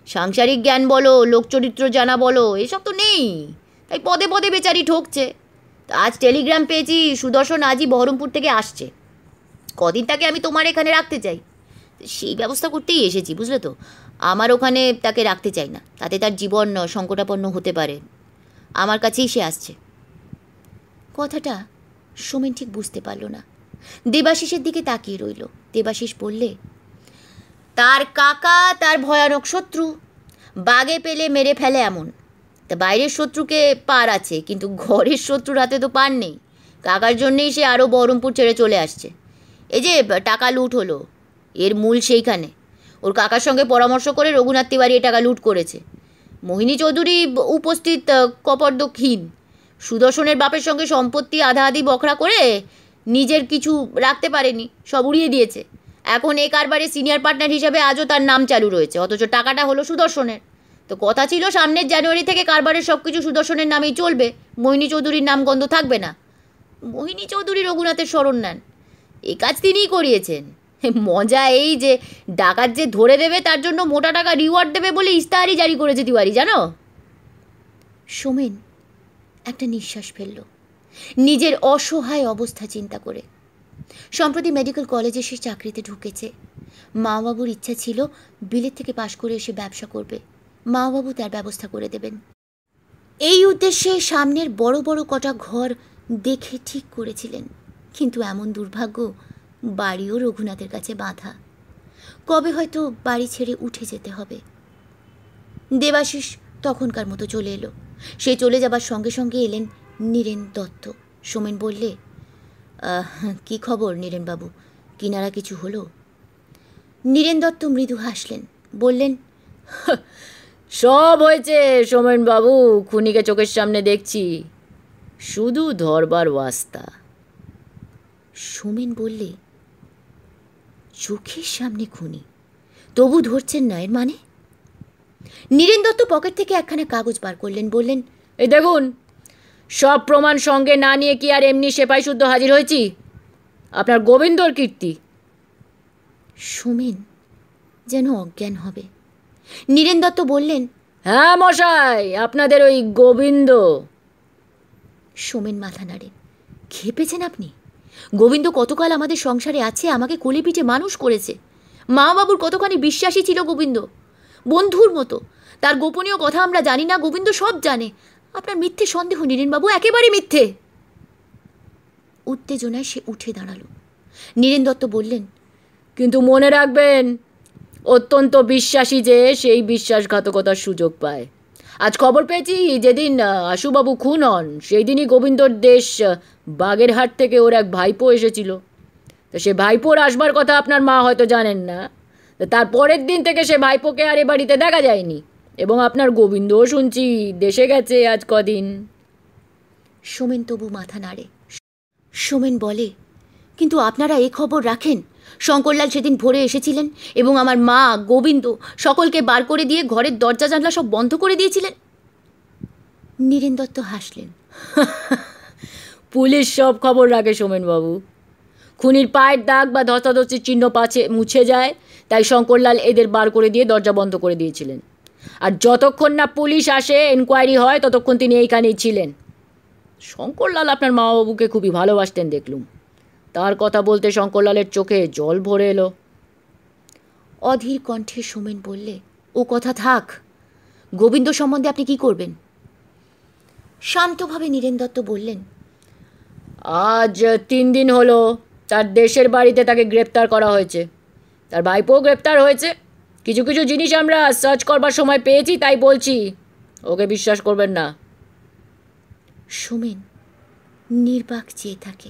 সাংসারিক জ্ঞান বলো, লোকচরিত্র জানা বলো, এসব তো নেই। তাই পদে পদে বেচারি ঠকছে। তা আজ টেলিগ্রাম পেয়েছি সুদর্শন আজই বহরমপুর থেকে আসছে। কদিন তাকে আমি তোমার এখানে রাখতে চাই, সেই ব্যবস্থা করতেই এসেছি, বুঝলে তো। আমার ওখানে তাকে রাখতে চাই না, তাতে তার জীবন সংকটাপন্ন হতে পারে। আমার কাছেই সে আসছে। কথাটা সোমেন ঠিক বুঝতে পারল না। দেবাশিসের দিকে তাকিয়ে রইল। দেবাশিস বললে, তার কাকা তার ভয়ানক শত্রু, বাগে পেলে মেরে ফেলে এমন। তা বাইরের শত্রুকে পার আছে, কিন্তু ঘরের শত্রুর হাতে তো পার নেই। কাকার জন্যেই সে আরও বহরমপুর ছেড়ে চলে আসছে। এই যে টাকা লুট হলো, এর মূল সেইখানে। ওর কাকার সঙ্গে পরামর্শ করে রঘুনাথ তিওয়ারি এ টাকা লুট করেছে। মোহিনী চৌধুরী উপস্থিত কপর্দকহীন। সুদর্শনের বাপের সঙ্গে সম্পত্তি আধা আধি বখরা করে নিজের কিছু রাখতে পারেনি, সব উড়িয়ে দিয়েছে। এখন এ কারবারে সিনিয়র পার্টনার হিসাবে আজও তার নাম চালু রয়েছে, অথচ টাকাটা হলো সুদর্শনের। তো কথা ছিল সামনের জানুয়ারি থেকে কারবারের সব কিছু সুদর্শনের নামেই চলবে, মোহিনী চৌধুরীর নাম গন্ধ থাকবে না। মোহিনী চৌধুরী রঘুনাথের স্মরণ নেন, এ কাজ তিনিই করিয়েছেন। মজা এই যে ডাকাত যে ধরে দেবে তার জন্য মোটা টাকা রিওয়ার্ড দেবে বলে ইস্তাহারি জারি করেছে তিওয়ারি, জানো? সোমেন একটা নিঃশ্বাস ফেলল নিজের অসহায় অবস্থা চিন্তা করে। সম্প্রতি মেডিকেল কলেজে সে চাকরিতে ঢুকেছে। মা বাবুর ইচ্ছা ছিল বিলেত থেকে পাশ করে এসে ব্যবসা করবে, মা বাবু তার ব্যবস্থা করে দেবেন। এই উদ্দেশ্যে সামনের বড় বড় কটা ঘর দেখে ঠিক করেছিলেন, কিন্তু এমন দুর্ভাগ্য, বাড়িও রঘুনাথের কাছে বাঁধা। কবে হয়তো বাড়ি ছেড়ে উঠে যেতে হবে। দেবাশিস তখনকার মতো চলে এলো। সে চলে যাবার সঙ্গে সঙ্গে এলেন নীরেন দত্ত। সোমেন বললে, কি খবর নীরেনবাবু, কিনারা কিছু হলো? নীরেন দত্ত মৃদু হাসলেন, বললেন, সব হয়েছে সোমেনবাবু, খুনিকে চোখের সামনে দেখছি, শুধু ধরবার ওয়াস্তা। সোমেন বললে, চোখের সামনে খুনি, তবু ধরছেন না, এর মানে? নীরেন দত্ত পকেট থেকে একখানা কাগজ বার করলেন, বললেন, এই দেখুন, সব প্রমাণ সঙ্গে না নিয়ে কি আর এমনি সেপাই শুদ্ধ হাজির হয়েছি? আপনার গোবিন্দর কীর্তি। সোমেন যেন অজ্ঞান হবে। নীরেন দত্ত বললেন, হ্যাঁ মশাই, আপনাদের ওই গোবিন্দ। সোমেন মাথা নাড়ে। খেপেছেন আপনি? গোবিন্দ কতকাল আমাদের সংসারে আছে, আমাকে কোলে পিঠে মানুষ করেছে। মা বাবুর কতখানি বিশ্বাসী ছিল গোবিন্দ, বন্ধুর মতো। তার গোপনীয় কথা আমরা জানি না, গোবিন্দ সব জানে। আপনার মিথ্যে সন্দেহ নীরেনবাবু, একেবারে মিথ্যে। উত্তেজনায় সে উঠে দাঁড়ালো। নীরেন দত্ত বললেন, কিন্তু মনে রাখবেন, অত্যন্ত বিশ্বাসী যে সেই বিশ্বাসঘাতকতার সুযোগ পায়। আজ খবর পেয়েছি যেদিন আশুবাবু খুন হন সেই দিনই গোবিন্দর দেশ বাগেরহাট থেকে ওর এক ভাইপো এসেছিল। তো সে ভাইপোর আসবার কথা আপনার মা হয়তো জানেন না। তার পরের দিন থেকে সে ভাইপোকে আর এ বাড়িতে দেখা যায়নি, এবং আপনার গোবিন্দও শুনছি দেশে গেছে আজ কদিন। সোমেন তবু মাথা নাড়ে। সোমেন বলে, কিন্তু আপনারা এ খবর রাখেন? শঙ্করলাল সেদিন ভোরে এসেছিলেন এবং আমার মা, গোবিন্দ সকলকে বার করে দিয়ে ঘরের দরজা জানলা সব বন্ধ করে দিয়েছিলেন। নীরেন দত্ত হাসলেন। পুলিশ সব খবর রাখে সোমেনবাবু। খুনির পায়ের দাগ বা ধস্তাধস্তির চিহ্ন পাছে মুছে যায়, তাই শঙ্করলাল এদের বার করে দিয়ে দরজা বন্ধ করে দিয়েছিলেন। আর যতক্ষণ না পুলিশ আসে, এনকোয়ারি হয়, ততক্ষণ তিনি এইখানেই ছিলেন। শঙ্করলাল আপনার মা বাবুকে খুবই ভালোবাসতেন দেখলুম। তার কথা বলতে শঙ্করলালের চোখে জল ভরে এলো। অধীর কণ্ঠে সোমেন বললে, ও কথা থাক, গোবিন্দ সম্বন্ধে আপনি কি করবেন? শান্তভাবে নীরেন দত্ত বললেন, আজ তিন দিন হলো তার দেশের বাড়িতে তাকে গ্রেপ্তার করা হয়েছে। তার ভাইপোও গ্রেপ্তার হয়েছে। কিছু কিছু জিনিস আমরা সার্চ করবার সময় পেয়েছি, তাই বলছি, ওকে বিশ্বাস করবেন না। সোমেন নির্বাক চেয়ে থাকে।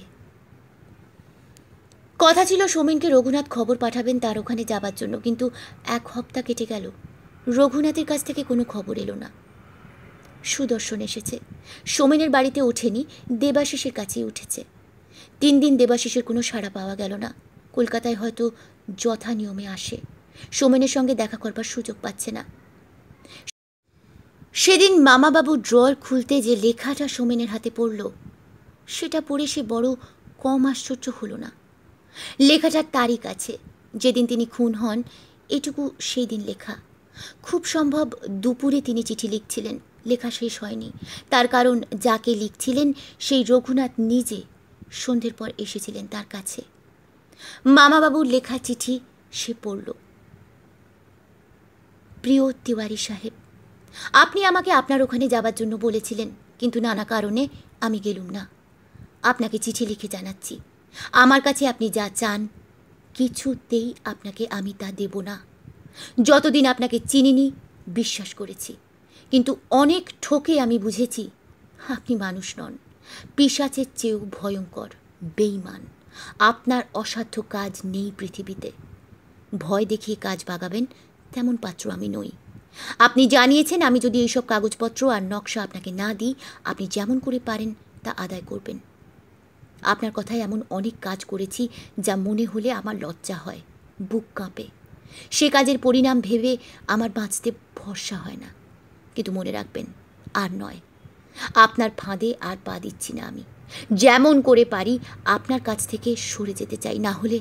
কথা ছিল সোমেনকে রঘুনাথ খবর পাঠাবেন তার ওখানে যাবার জন্য, কিন্তু এক হপ্তাহ কেটে গেল, রঘুনাথের কাছ থেকে কোনো খবর এলো না। সুদর্শন এসেছে, সোমেনের বাড়িতে ওঠেনি, দেবাশিসের কাছেই উঠেছে। তিন দিন দেবাশিসের কোনো সাড়া পাওয়া গেল না। কলকাতায় হয়তো যথা নিয়মে আসে, সোমেনের সঙ্গে দেখা করবার সুযোগ পাচ্ছে না। সেদিন মামাবাবু ড্রয়ার খুলতে যে লেখাটা সোমেনের হাতে পড়ল, সেটা পড়ে সে বড় কম আশ্চর্য হলো না। লেখাটার তারিখ আছে, যেদিন তিনি খুন হন, এটুকু সেই দিন লেখা। খুব সম্ভব দুপুরে তিনি চিঠি লিখছিলেন, লেখা শেষ হয়নি। তার কারণ যাকে লিখছিলেন সেই রঘুনাথ নিজে সন্ধ্যের পর এসেছিলেন তার কাছে। মামাবাবুর লেখা চিঠি সে পড়ল। প্রিয় তিওয়ারি সাহেব, আপনি আমাকে আপনার ওখানে যাবার জন্য বলেছিলেন, কিন্তু নানা কারণে আমি গেলুম না। আপনাকে চিঠি লিখে জানাচ্ছি, আমার কাছে আপনি যা চান কিছুতেই আপনাকে আমি তা দেব না। যতদিন আপনাকে চিনিনি বিশ্বাস করেছি, কিন্তু অনেক ঠকে আমি বুঝেছি আপনি মানুষ নন, পিশাচের চেয়েও ভয়ঙ্কর বেঈমান। আপনার অসাধ্য কাজ নেই পৃথিবীতে। ভয় দেখিয়ে কাজ বাগাবেন তেমন পাত্র আমি নই। আপনি জানিয়েছেন আমি যদি এইসব কাগজপত্র আর নকশা আপনাকে না দিই, আপনি যেমন করে পারেন তা আদায় করবেন। আপনার কথায় এমন অনেক কাজ করেছি যা মনে হলে আমার লজ্জা হয়, বুক কাঁপে। সে কাজের পরিণাম ভেবে আমার বাঁচতে ভরসা হয় না। কিন্তু মনে রাখবেন, আর নয়, আপনার ফাঁদে আর পা দিচ্ছি না আমি। যেমন করে পারি আপনার কাছ থেকে সরে যেতে চাই, না হলে।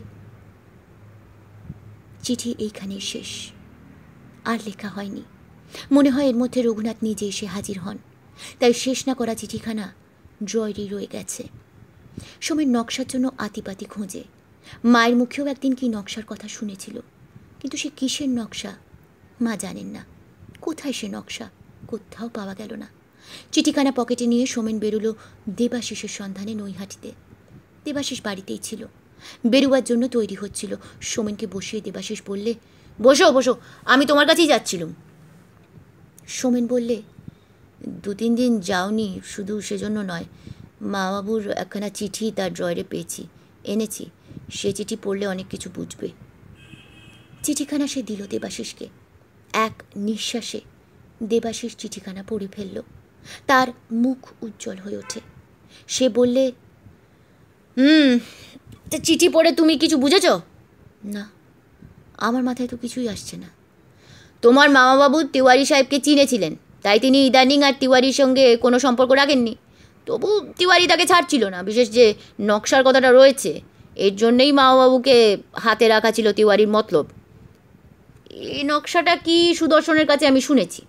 চিঠি এইখানেই শেষ, আর লেখা হয়নি। মনে হয় এর মধ্যে রঘুনাথ নিজে এসে হাজির হন, তাই শেষ না করা চিঠিখানা ড্রয়ারে রয়ে গেছে। সোমের নকশার জন্য আতিপাতি খোঁজে। মায়ের মুখেও একদিন কি নকশার কথা শুনেছিল, কিন্তু সে কিসের নকশা মা জানেন না। কোথায় সে নকশা কোথাও পাওয়া গেল না। চিঠিখানা পকেটে নিয়ে সোমেন বেরোলো দেবাশিসের সন্ধানে নৈহাটিতে। দেবাশিস বাড়িতেই ছিল, বেরোবার জন্য তৈরি হচ্ছিল। সোমেনকে বসিয়ে দেবাশিস বললে, বসো বসো, আমি তোমার কাছেই যাচ্ছিলুম। সোমেন বললে, দু তিন দিন যাওনি, শুধু সেজন্য নয়, মা বাবুর একখানা চিঠি তার ড্রয়ারে পেয়েছি, এনেছি। সে চিঠি পড়লে অনেক কিছু বুঝবে। চিঠিখানা সে দিল দেবাশিসকে। এক নিঃশ্বাসে দেবাশিস চিঠিখানা পড়ে ফেলল। তার মুখ উজ্জ্বল হয়ে ওঠে। সে বললে, হুম তা চিঠি পড়ে তুমি কিছু বুঝেছ? না, আমার মাথায় তো কিছুই আসছে না। তোমার মামাবাবু তিওয়ারি সাহেবকে চিনেছিলেন, তাই তিনি ইদানিং আর তিওয়ারির সঙ্গে কোনো সম্পর্ক রাখেননি। তবু তিওয়ারি তাকে ছাড়ছিল না, বিশেষ যে নকশার কথাটা রয়েছে, এর জন্যেই মামাবাবুকে হাতে রাখা ছিল তিওয়ারির মতলব। এই নকশাটা কি সুদর্শনের কাছে আমি শুনেছি।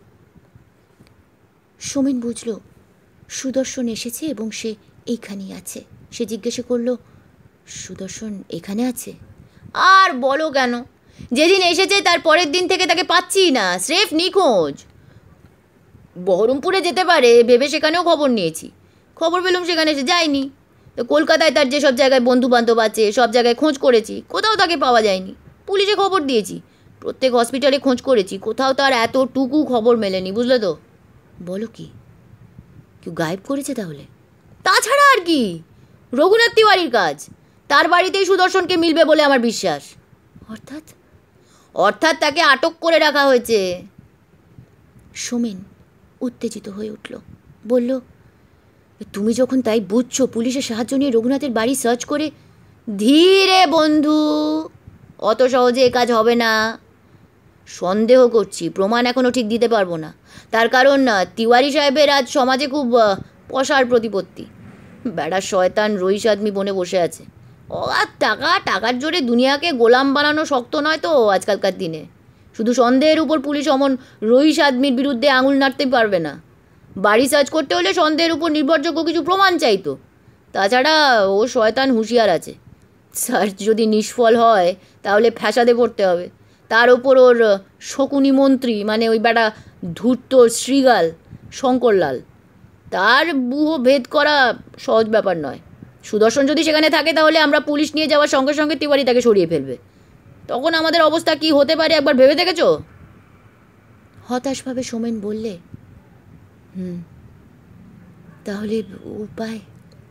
সোমেন বুঝল সুদর্শন এসেছে এবং সে এইখানেই আছে। সে জিজ্ঞাসা করল, সুদর্শন এখানে আছে? আর বলো কেন, যেদিন এসেছে তার পরের দিন থেকে তাকে পাচ্ছি না, স্রেফ নিখোঁজ। বহরমপুরে যেতে পারে ভেবে সেখানেও খবর নিয়েছি, খবর পেলাম সেখানে সে যায়নি। তো কলকাতায় তার যেসব জায়গায় বন্ধু বান্ধব আছে সব জায়গায় খোঁজ করেছি, কোথাও তাকে পাওয়া যায়নি। পুলিশে খবর দিয়েছি, প্রত্যেক হসপিটালে খোঁজ করেছি, কোথাও তার এতটুকু খবর মেলেনি, বুঝলে তো। বলো কি, কেউ গায়েব করেছে তাহলে? তাছাড়া আর কি, রঘুনাথ তিওয়ারির কাজ। তার বাড়িতেই সুদর্শনকে মিলবে বলে আমার বিশ্বাস। অর্থাৎ? অর্থাৎ তাকে আটক করে রাখা হয়েছে। সোমেন উত্তেজিত হয়ে উঠল, বলল, তুমি যখন তাই বুঝছো, পুলিশের সাহায্য নিয়ে রঘুনাথের বাড়ি সার্চ করে? ধীরে বন্ধু, অত সহজে এ কাজ হবে না। সন্দেহ করছি, প্রমাণ এখনও ঠিক দিতে পারবো না। তার কারণ তিওয়ারি সাহেবের আজ সমাজে খুব পশার প্রতিপত্তি। বেড়া শয়তান রইস আদমি বনে বসে আছে। ও আর টাকা, টাকার জোরে দুনিয়াকে গোলাম বানানো শক্ত নয় তো আজকালকার দিনে। শুধু সন্দেহের উপর পুলিশ অমন রইস আদমির বিরুদ্ধে আঙুল নাড়তে পারবে না। বাড়ি সার্চ করতে হলে সন্দেহের উপর নির্ভরযোগ্য কিছু প্রমাণ চাইতো। তাছাড়া ও শয়তান হুঁশিয়ার আছে। সার্চ যদি নিষ্ফল হয় তাহলে ফ্যাসাদে পড়তে হবে। তার ওপর ওর শকুনি মন্ত্রী, মানে ওই বেটা ধূর্ত শ্রীগাল শঙ্করলাল, তার বুহ ভেদ করা সহজ ব্যাপার নয়। সুদর্শন যদি সেখানে থাকে তাহলে আমরা পুলিশ নিয়ে যাওয়ার সঙ্গে সঙ্গে তিওয়ারি তাকে সরিয়ে ফেলবে। তখন আমাদের অবস্থা কি হতে পারে একবার ভেবে দেখেছ? হতাশভাবে সোমেন বললে, হুম তাহলে উপায়?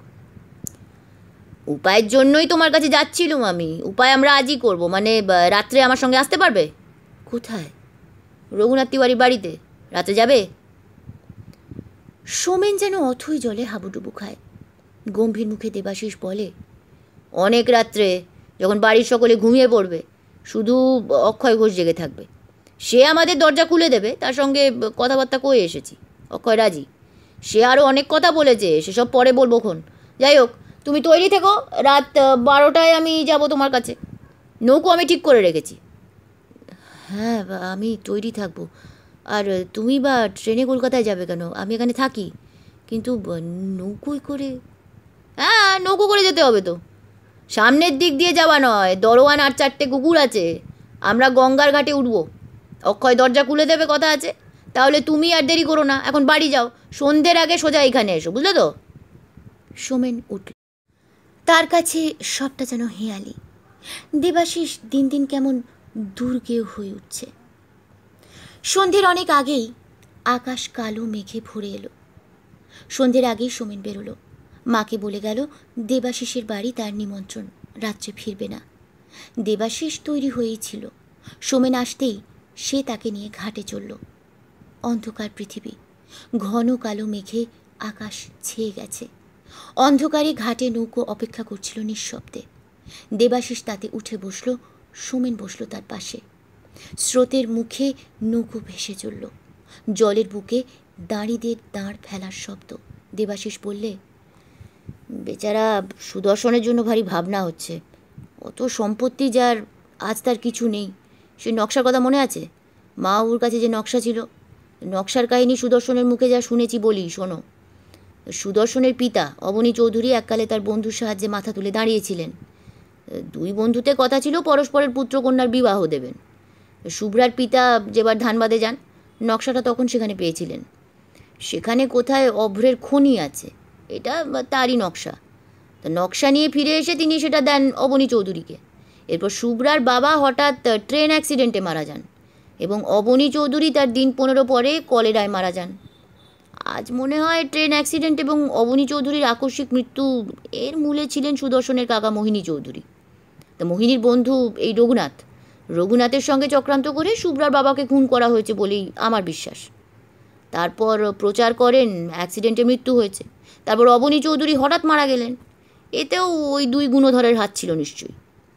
উপায়ের জন্যই তোমার কাছে যাচ্ছিলুম আমি। উপায় আমরা আজই করব, মানে রাত্রে আমার সঙ্গে আসতে পারবে? কোথায়? রঘুনাথ তিওয়ারি বাড়িতে। রাতে যাবে? সোমেন যেন অথই জলে হাবুডুবু খায়। গম্ভীর মুখে দেবাশিস বলে, অনেক রাত্রে যখন বাড়ির সকলে ঘুমিয়ে পড়বে, শুধু অক্ষয় ঘোষ জেগে থাকবে। সে আমাদের দরজা খুলে দেবে, তার সঙ্গে কথাবার্তা কয়ে এসেছি। অক্ষয় রাজি। সে আরও অনেক কথা বলেছে, সেসব পরে বলবো খন। যাই হোক, তুমি তৈরি থেকো, রাত বারোটায় আমি যাব তোমার কাছে। নৌকো আমি ঠিক করে রেখেছি। হ্যাঁ, আমি তৈরি থাকবো। আর তুমি বা ট্রেনে কলকাতায় যাবে কেন? আমি এখানে থাকি। কিন্তু নৌকোয় করে? হ্যাঁ, নৌকো করে যেতে হবে তো। সামনের দিক দিয়ে যাওয়া নয়, দরোয়ান আর চারটে কুকুর আছে, আমরা গঙ্গার ঘাটে উঠবো। অক্ষয় দরজা খুলে দেবে, কথা আছে। তাহলে তুমি আর দেরি করো না, এখন বাড়ি যাও, সন্ধ্যের আগে সোজা এখানে এসো, বুঝলে তো? সোমেন উঠল। তার কাছে সবটা যেন হেঁয়ালি। দেবাশিস দিন দিন কেমন দুর্গেয় হয়ে উঠছে। সন্ধ্যের অনেক আগেই আকাশ কালো মেঘে ভরে এলো। সন্ধ্যের আগেই সোমেন বেরোলো। মাকে বলে গেল দেবাশিসের বাড়ি তার নিমন্ত্রণ, রাত্রে ফিরবে না। দেবাশিস তৈরি হয়েই ছিল। সোমেন আসতেই সে তাকে নিয়ে ঘাটে চলল। অন্ধকার পৃথিবী, ঘন কালো মেঘে আকাশ ছেয়ে গেছে। অন্ধকারে ঘাটে নৌকো অপেক্ষা করছিল নিঃশব্দে। দেবাশিস তাতে উঠে বসল, সোমেন বসল তার পাশে। স্রোতের মুখে নৌকো ভেসে চলল। জলের বুকে দাঁড়িদের দাঁড় ফেলার শব্দ। দেবাশিস বললে, বেচারা সুদর্শনের জন্য ভারী ভাবনা হচ্ছে। অত সম্পত্তি যার, আজ তার কিছু নেই। সে নকশার কথা মনে আছে? মা ওর কাছে যে নকশা ছিল, নকশার কাহিনী সুদর্শনের মুখে যা শুনেছি বলি শোনো। সুদর্শনের পিতা অবনী চৌধুরী এককালে তার বন্ধুর সাহায্যে মাথা তুলে দাঁড়িয়েছিলেন। দুই বন্ধুতে কথা ছিল পরস্পরের পুত্রকন্যার বিবাহ দেবেন। শুভ্রার পিতা যেবার ধানবাদে যান, নকশাটা তখন সেখানে পেয়েছিলেন। সেখানে কোথায় অভ্রের খনি আছে, এটা তারই নকশা। তা নকশা নিয়ে ফিরে এসে তিনি সেটা দেন অবনী চৌধুরীকে। এরপর শুভ্রার বাবা হঠাৎ ট্রেন অ্যাক্সিডেন্টে মারা যান এবং অবনী চৌধুরী তার দিন পনেরো পরে কলেরায় মারা যান। আজ মনে হয় ট্রেন অ্যাক্সিডেন্ট এবং অবনী চৌধুরীর আকস্মিক মৃত্যু, এর মূলে ছিলেন সুদর্শনের কাকা মোহিনী চৌধুরী। তা মোহিনীর বন্ধু এই রঘুনাথ, রঘুনাথের সঙ্গে চক্রান্ত করে শুভ্রার বাবাকে খুন করা হয়েছে বলেই আমার বিশ্বাস। তারপর প্রচার করেন অ্যাক্সিডেন্টে মৃত্যু হয়েছে। তারপর অবনী চৌধুরী হঠাৎ মারা গেলেন। এতেও ওই দুই গুণধরের হাত ছিল নিশ্চয়ই।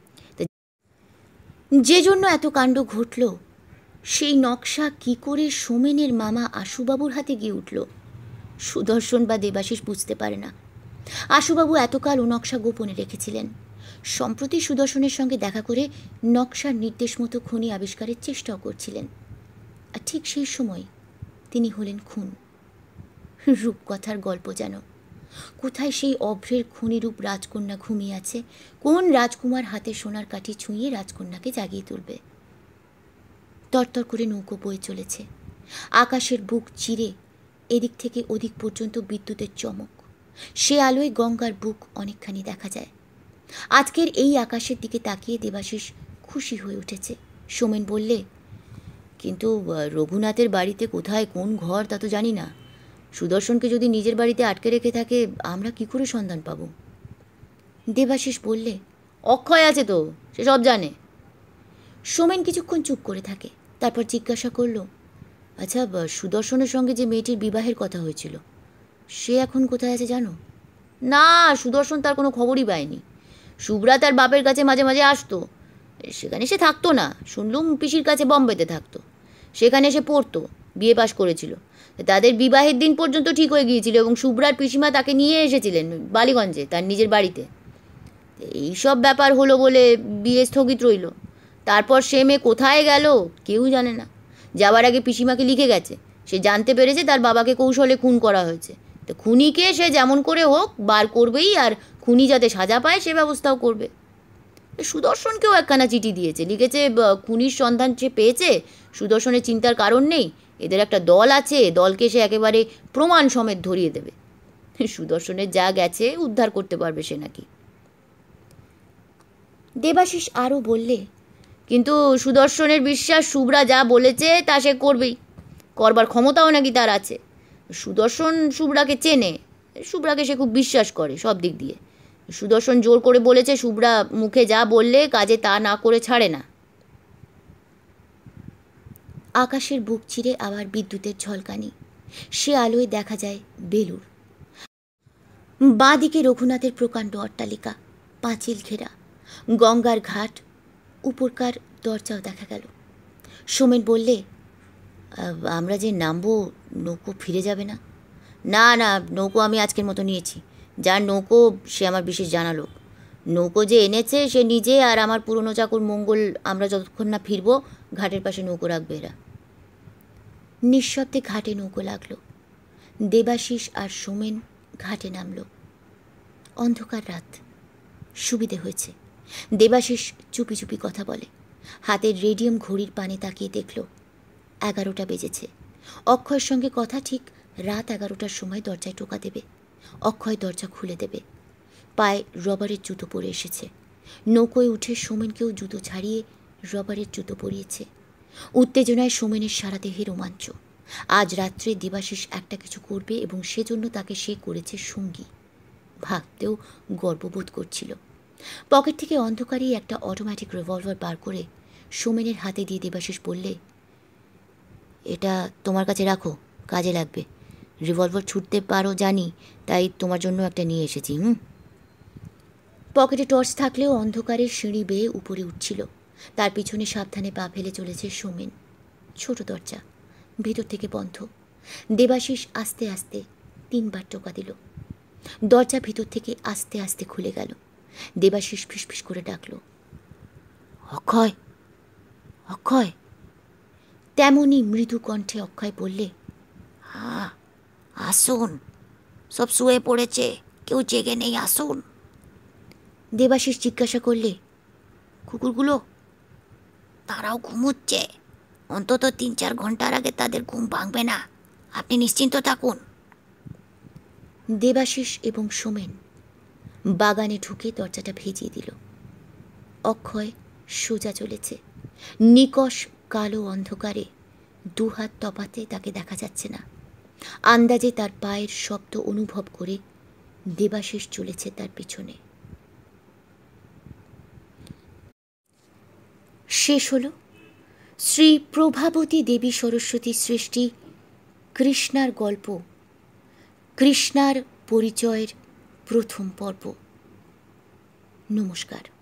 যে জন্য এত কাণ্ড ঘটল, সেই নকশা কি করে সোমেনের মামা আশুবাবুর হাতে গিয়ে উঠল, সুদর্শন বা দেবাশিস বুঝতে পারে না। আশুবাবু এতকাল ও নকশা গোপনে রেখেছিলেন। সম্প্রতি সুদর্শনের সঙ্গে দেখা করে নকশার নির্দেশ মতো খনি আবিষ্কারের চেষ্টাও করছিলেন। আর ঠিক সেই সময় তিনি হলেন খুন। রূপকথার গল্প যেন। কোথায় সেই অভ্রের খুনিরূপ রাজকন্যা ঘুমিয়ে আছে? কোন রাজকুমার হাতে সোনার কাঠি ছুঁয়ে রাজকন্যাকে জাগিয়ে তুলবে? তরতর করে নৌকো বয়ে চলেছে। আকাশের বুক চিরে এদিক থেকে ওদিক পর্যন্ত বিদ্যুতের চমক। সে আলোয় গঙ্গার বুক অনেকখানি দেখা যায়। আজকের এই আকাশের দিকে তাকিয়ে দেবাশিস খুশি হয়ে উঠেছে। সোমেন বললে, কিন্তু রঘুনাথের বাড়িতে কোথায় কোন ঘর তা তো জানি না। সুদর্শনকে যদি নিজের বাড়িতে আটকে রেখে থাকে, আমরা কি করে সন্ধান পাব? দেবাশিস বললে, অক্ষয় আছে তো, সে সব জানে। সোমেন কিছুক্ষণ চুপ করে থাকে, তারপর জিজ্ঞাসা করল, আচ্ছা, সুদর্শনের সঙ্গে যে মেয়েটির বিবাহের কথা হয়েছিল, সে এখন কোথায় আছে জানো? না, সুদর্শন তার কোনো খবরই পায়নি। শুভ্রা তার বাপের কাছে মাঝে মাঝে আসতো, সেখানে সে থাকতো না। শুনলুম পিসির কাছে বম্বেতে থাকতো, সেখানে সে পড়তো, বিয়ে পাশ করেছিল। তাদের বিবাহের দিন পর্যন্ত ঠিক হয়ে গিয়েছিল এবং শুভ্রার পিসিমা তাকে নিয়ে এসেছিলেন বালিগঞ্জে তার নিজের বাড়িতে। এইসব ব্যাপার হলো বলে বিয়ে স্থগিত রইল। তারপর সে মেয়ে কোথায় গেল কেউ জানে না। যাওয়ার আগে পিসিমাকে লিখে গেছে, সে জানতে পেরেছে তার বাবাকে কৌশলে খুন করা হয়েছে। তো খুনিকে সে যেমন করে হোক বার করবেই, আর খুনি যাতে সাজা পায় সে ব্যবস্থাও করবে। সুদর্শনকেও একখানা চিঠি দিয়েছে, লিখেছে খুনির সন্ধান সে পেয়েছে, সুদর্শনের চিন্তার কারণ নেই, এদের একটা দল আছে, দলকে সে একেবারে প্রমাণ সমেত ধরিয়ে দেবে। সুদর্শনের যা গেছে উদ্ধার করতে পারবে সে নাকি। দেবাশিস আরও বললে, কিন্তু সুদর্শনের বিশ্বাস শুভ্রা যা বলেছে তা সে করবেই, করবার ক্ষমতাও নাকি তার আছে। সুদর্শন শুভ্রাকে চেনে, শুভ্রাকে সে খুব বিশ্বাস করে সব দিক দিয়ে। সুদর্শন জোর করে বলেছে শুভ্রা মুখে যা বললে কাজে তা না করে ছাড়ে না। আকাশের বুক চিরে আবার বিদ্যুতের ঝলকানি। সে আলোয় দেখা যায় বেলুর। বাঁ দিকে রঘুনাথের প্রকাণ্ড অট্টালিকা, পাঁচিল ঘেরা, গঙ্গার ঘাট, উপরকার দরজাও দেখা গেল। সোমেন বললে, আমরা যে নামবো নৌকো ফিরে যাবে না? না না, নৌকো আমি আজকের মতো নিয়েছি। যার নৌকো সে আমার বিশেষ জানালো। নৌকো যে এনেছে সে নিজে আর আমার পুরনো চাকর মঙ্গল, আমরা যতক্ষণ না ফিরবো ঘাটের পাশে নৌকো রাখবে এরা। নিঃশব্দে ঘাটে নৌকো লাগলো। দেবাশিস আর সোমেন ঘাটে নামল। অন্ধকার রাত, সুবিধে হয়েছে। দেবাশিস চুপি চুপি কথা বলে। হাতের রেডিয়াম ঘড়ির পানে তাকিয়ে দেখল এগারোটা বেজেছে। অক্ষয়ের সঙ্গে কথা, ঠিক রাত এগারোটার সময় দরজায় টোকা দেবে। অক্ষয় দরজা খুলে দেবে। পায়ে রবারের জুতো পরে এসেছে। নৌকোয় উঠে সোমেনকেও জুতো ছাড়িয়ে রবারের জুতো পরিয়েছে। উত্তেজনায় সোমেনের সারা দেহে রোমাঞ্চ। আজ রাত্রে দেবাশিস একটা কিছু করবে এবং সেজন্য তাকে সে করেছে সঙ্গী। ভাবতেও গর্ববোধ করছিল। পকেট থেকে অন্ধকারেই একটা অটোমেটিক রিভলভার বার করে সোমেনের হাতে দিয়ে দেবাশিস বললে, এটা তোমার কাছে রাখো, কাজে লাগবে। রিভলভার ছুটতে পারো জানি, তাই তোমার জন্য একটা নিয়ে এসেছি। হুম। পকেটে টর্চ থাকলেও অন্ধকারে সিঁড়ি বেয়ে উপরে উঠছিল। তার পিছনে সাবধানে পা ফেলে চলেছে সোমেন। ছোট দরজা, ভিতর থেকে বন্ধ। দেবাশিস আস্তে আস্তে তিনবার টোকা দিল। দরজা ভিতর থেকে আস্তে আস্তে খুলে গেল। দেবাশিস ফিসফিস করে ডাকল, অক্ষয়, অক্ষয়। তেমনি মৃদু কণ্ঠে অক্ষয় বললে, হ্যাঁ আসুন, সব শুয়ে পড়েছে, কেউ জেগে নেই, আসুন। দেবাশিস জিজ্ঞাসা করলে, কুকুরগুলো? তারাও ঘুমোচ্ছে, অন্তত তিন চার ঘন্টার আগে তাদের ঘুম ভাঙবে না, আপনি নিশ্চিন্ত থাকুন। দেবাশিস এবং সোমেন বাগানে ঢুকে দরজাটা ভেজিয়ে দিল। অক্ষয় সোজা চলেছে। নিকষ কালো অন্ধকারে দুহাত তপাতে তাকে দেখা যাচ্ছে না। আন্দাজে তার পায়ের শব্দ অনুভব করে দেবাশিস চলেছে তার পিছনে। শেষ হল শ্রী প্রভাবতী দেবী সরস্বতী সৃষ্টি কৃষ্ণার গল্প, কৃষ্ণার পরিচয়ের প্রথম পর্ব। নমস্কার।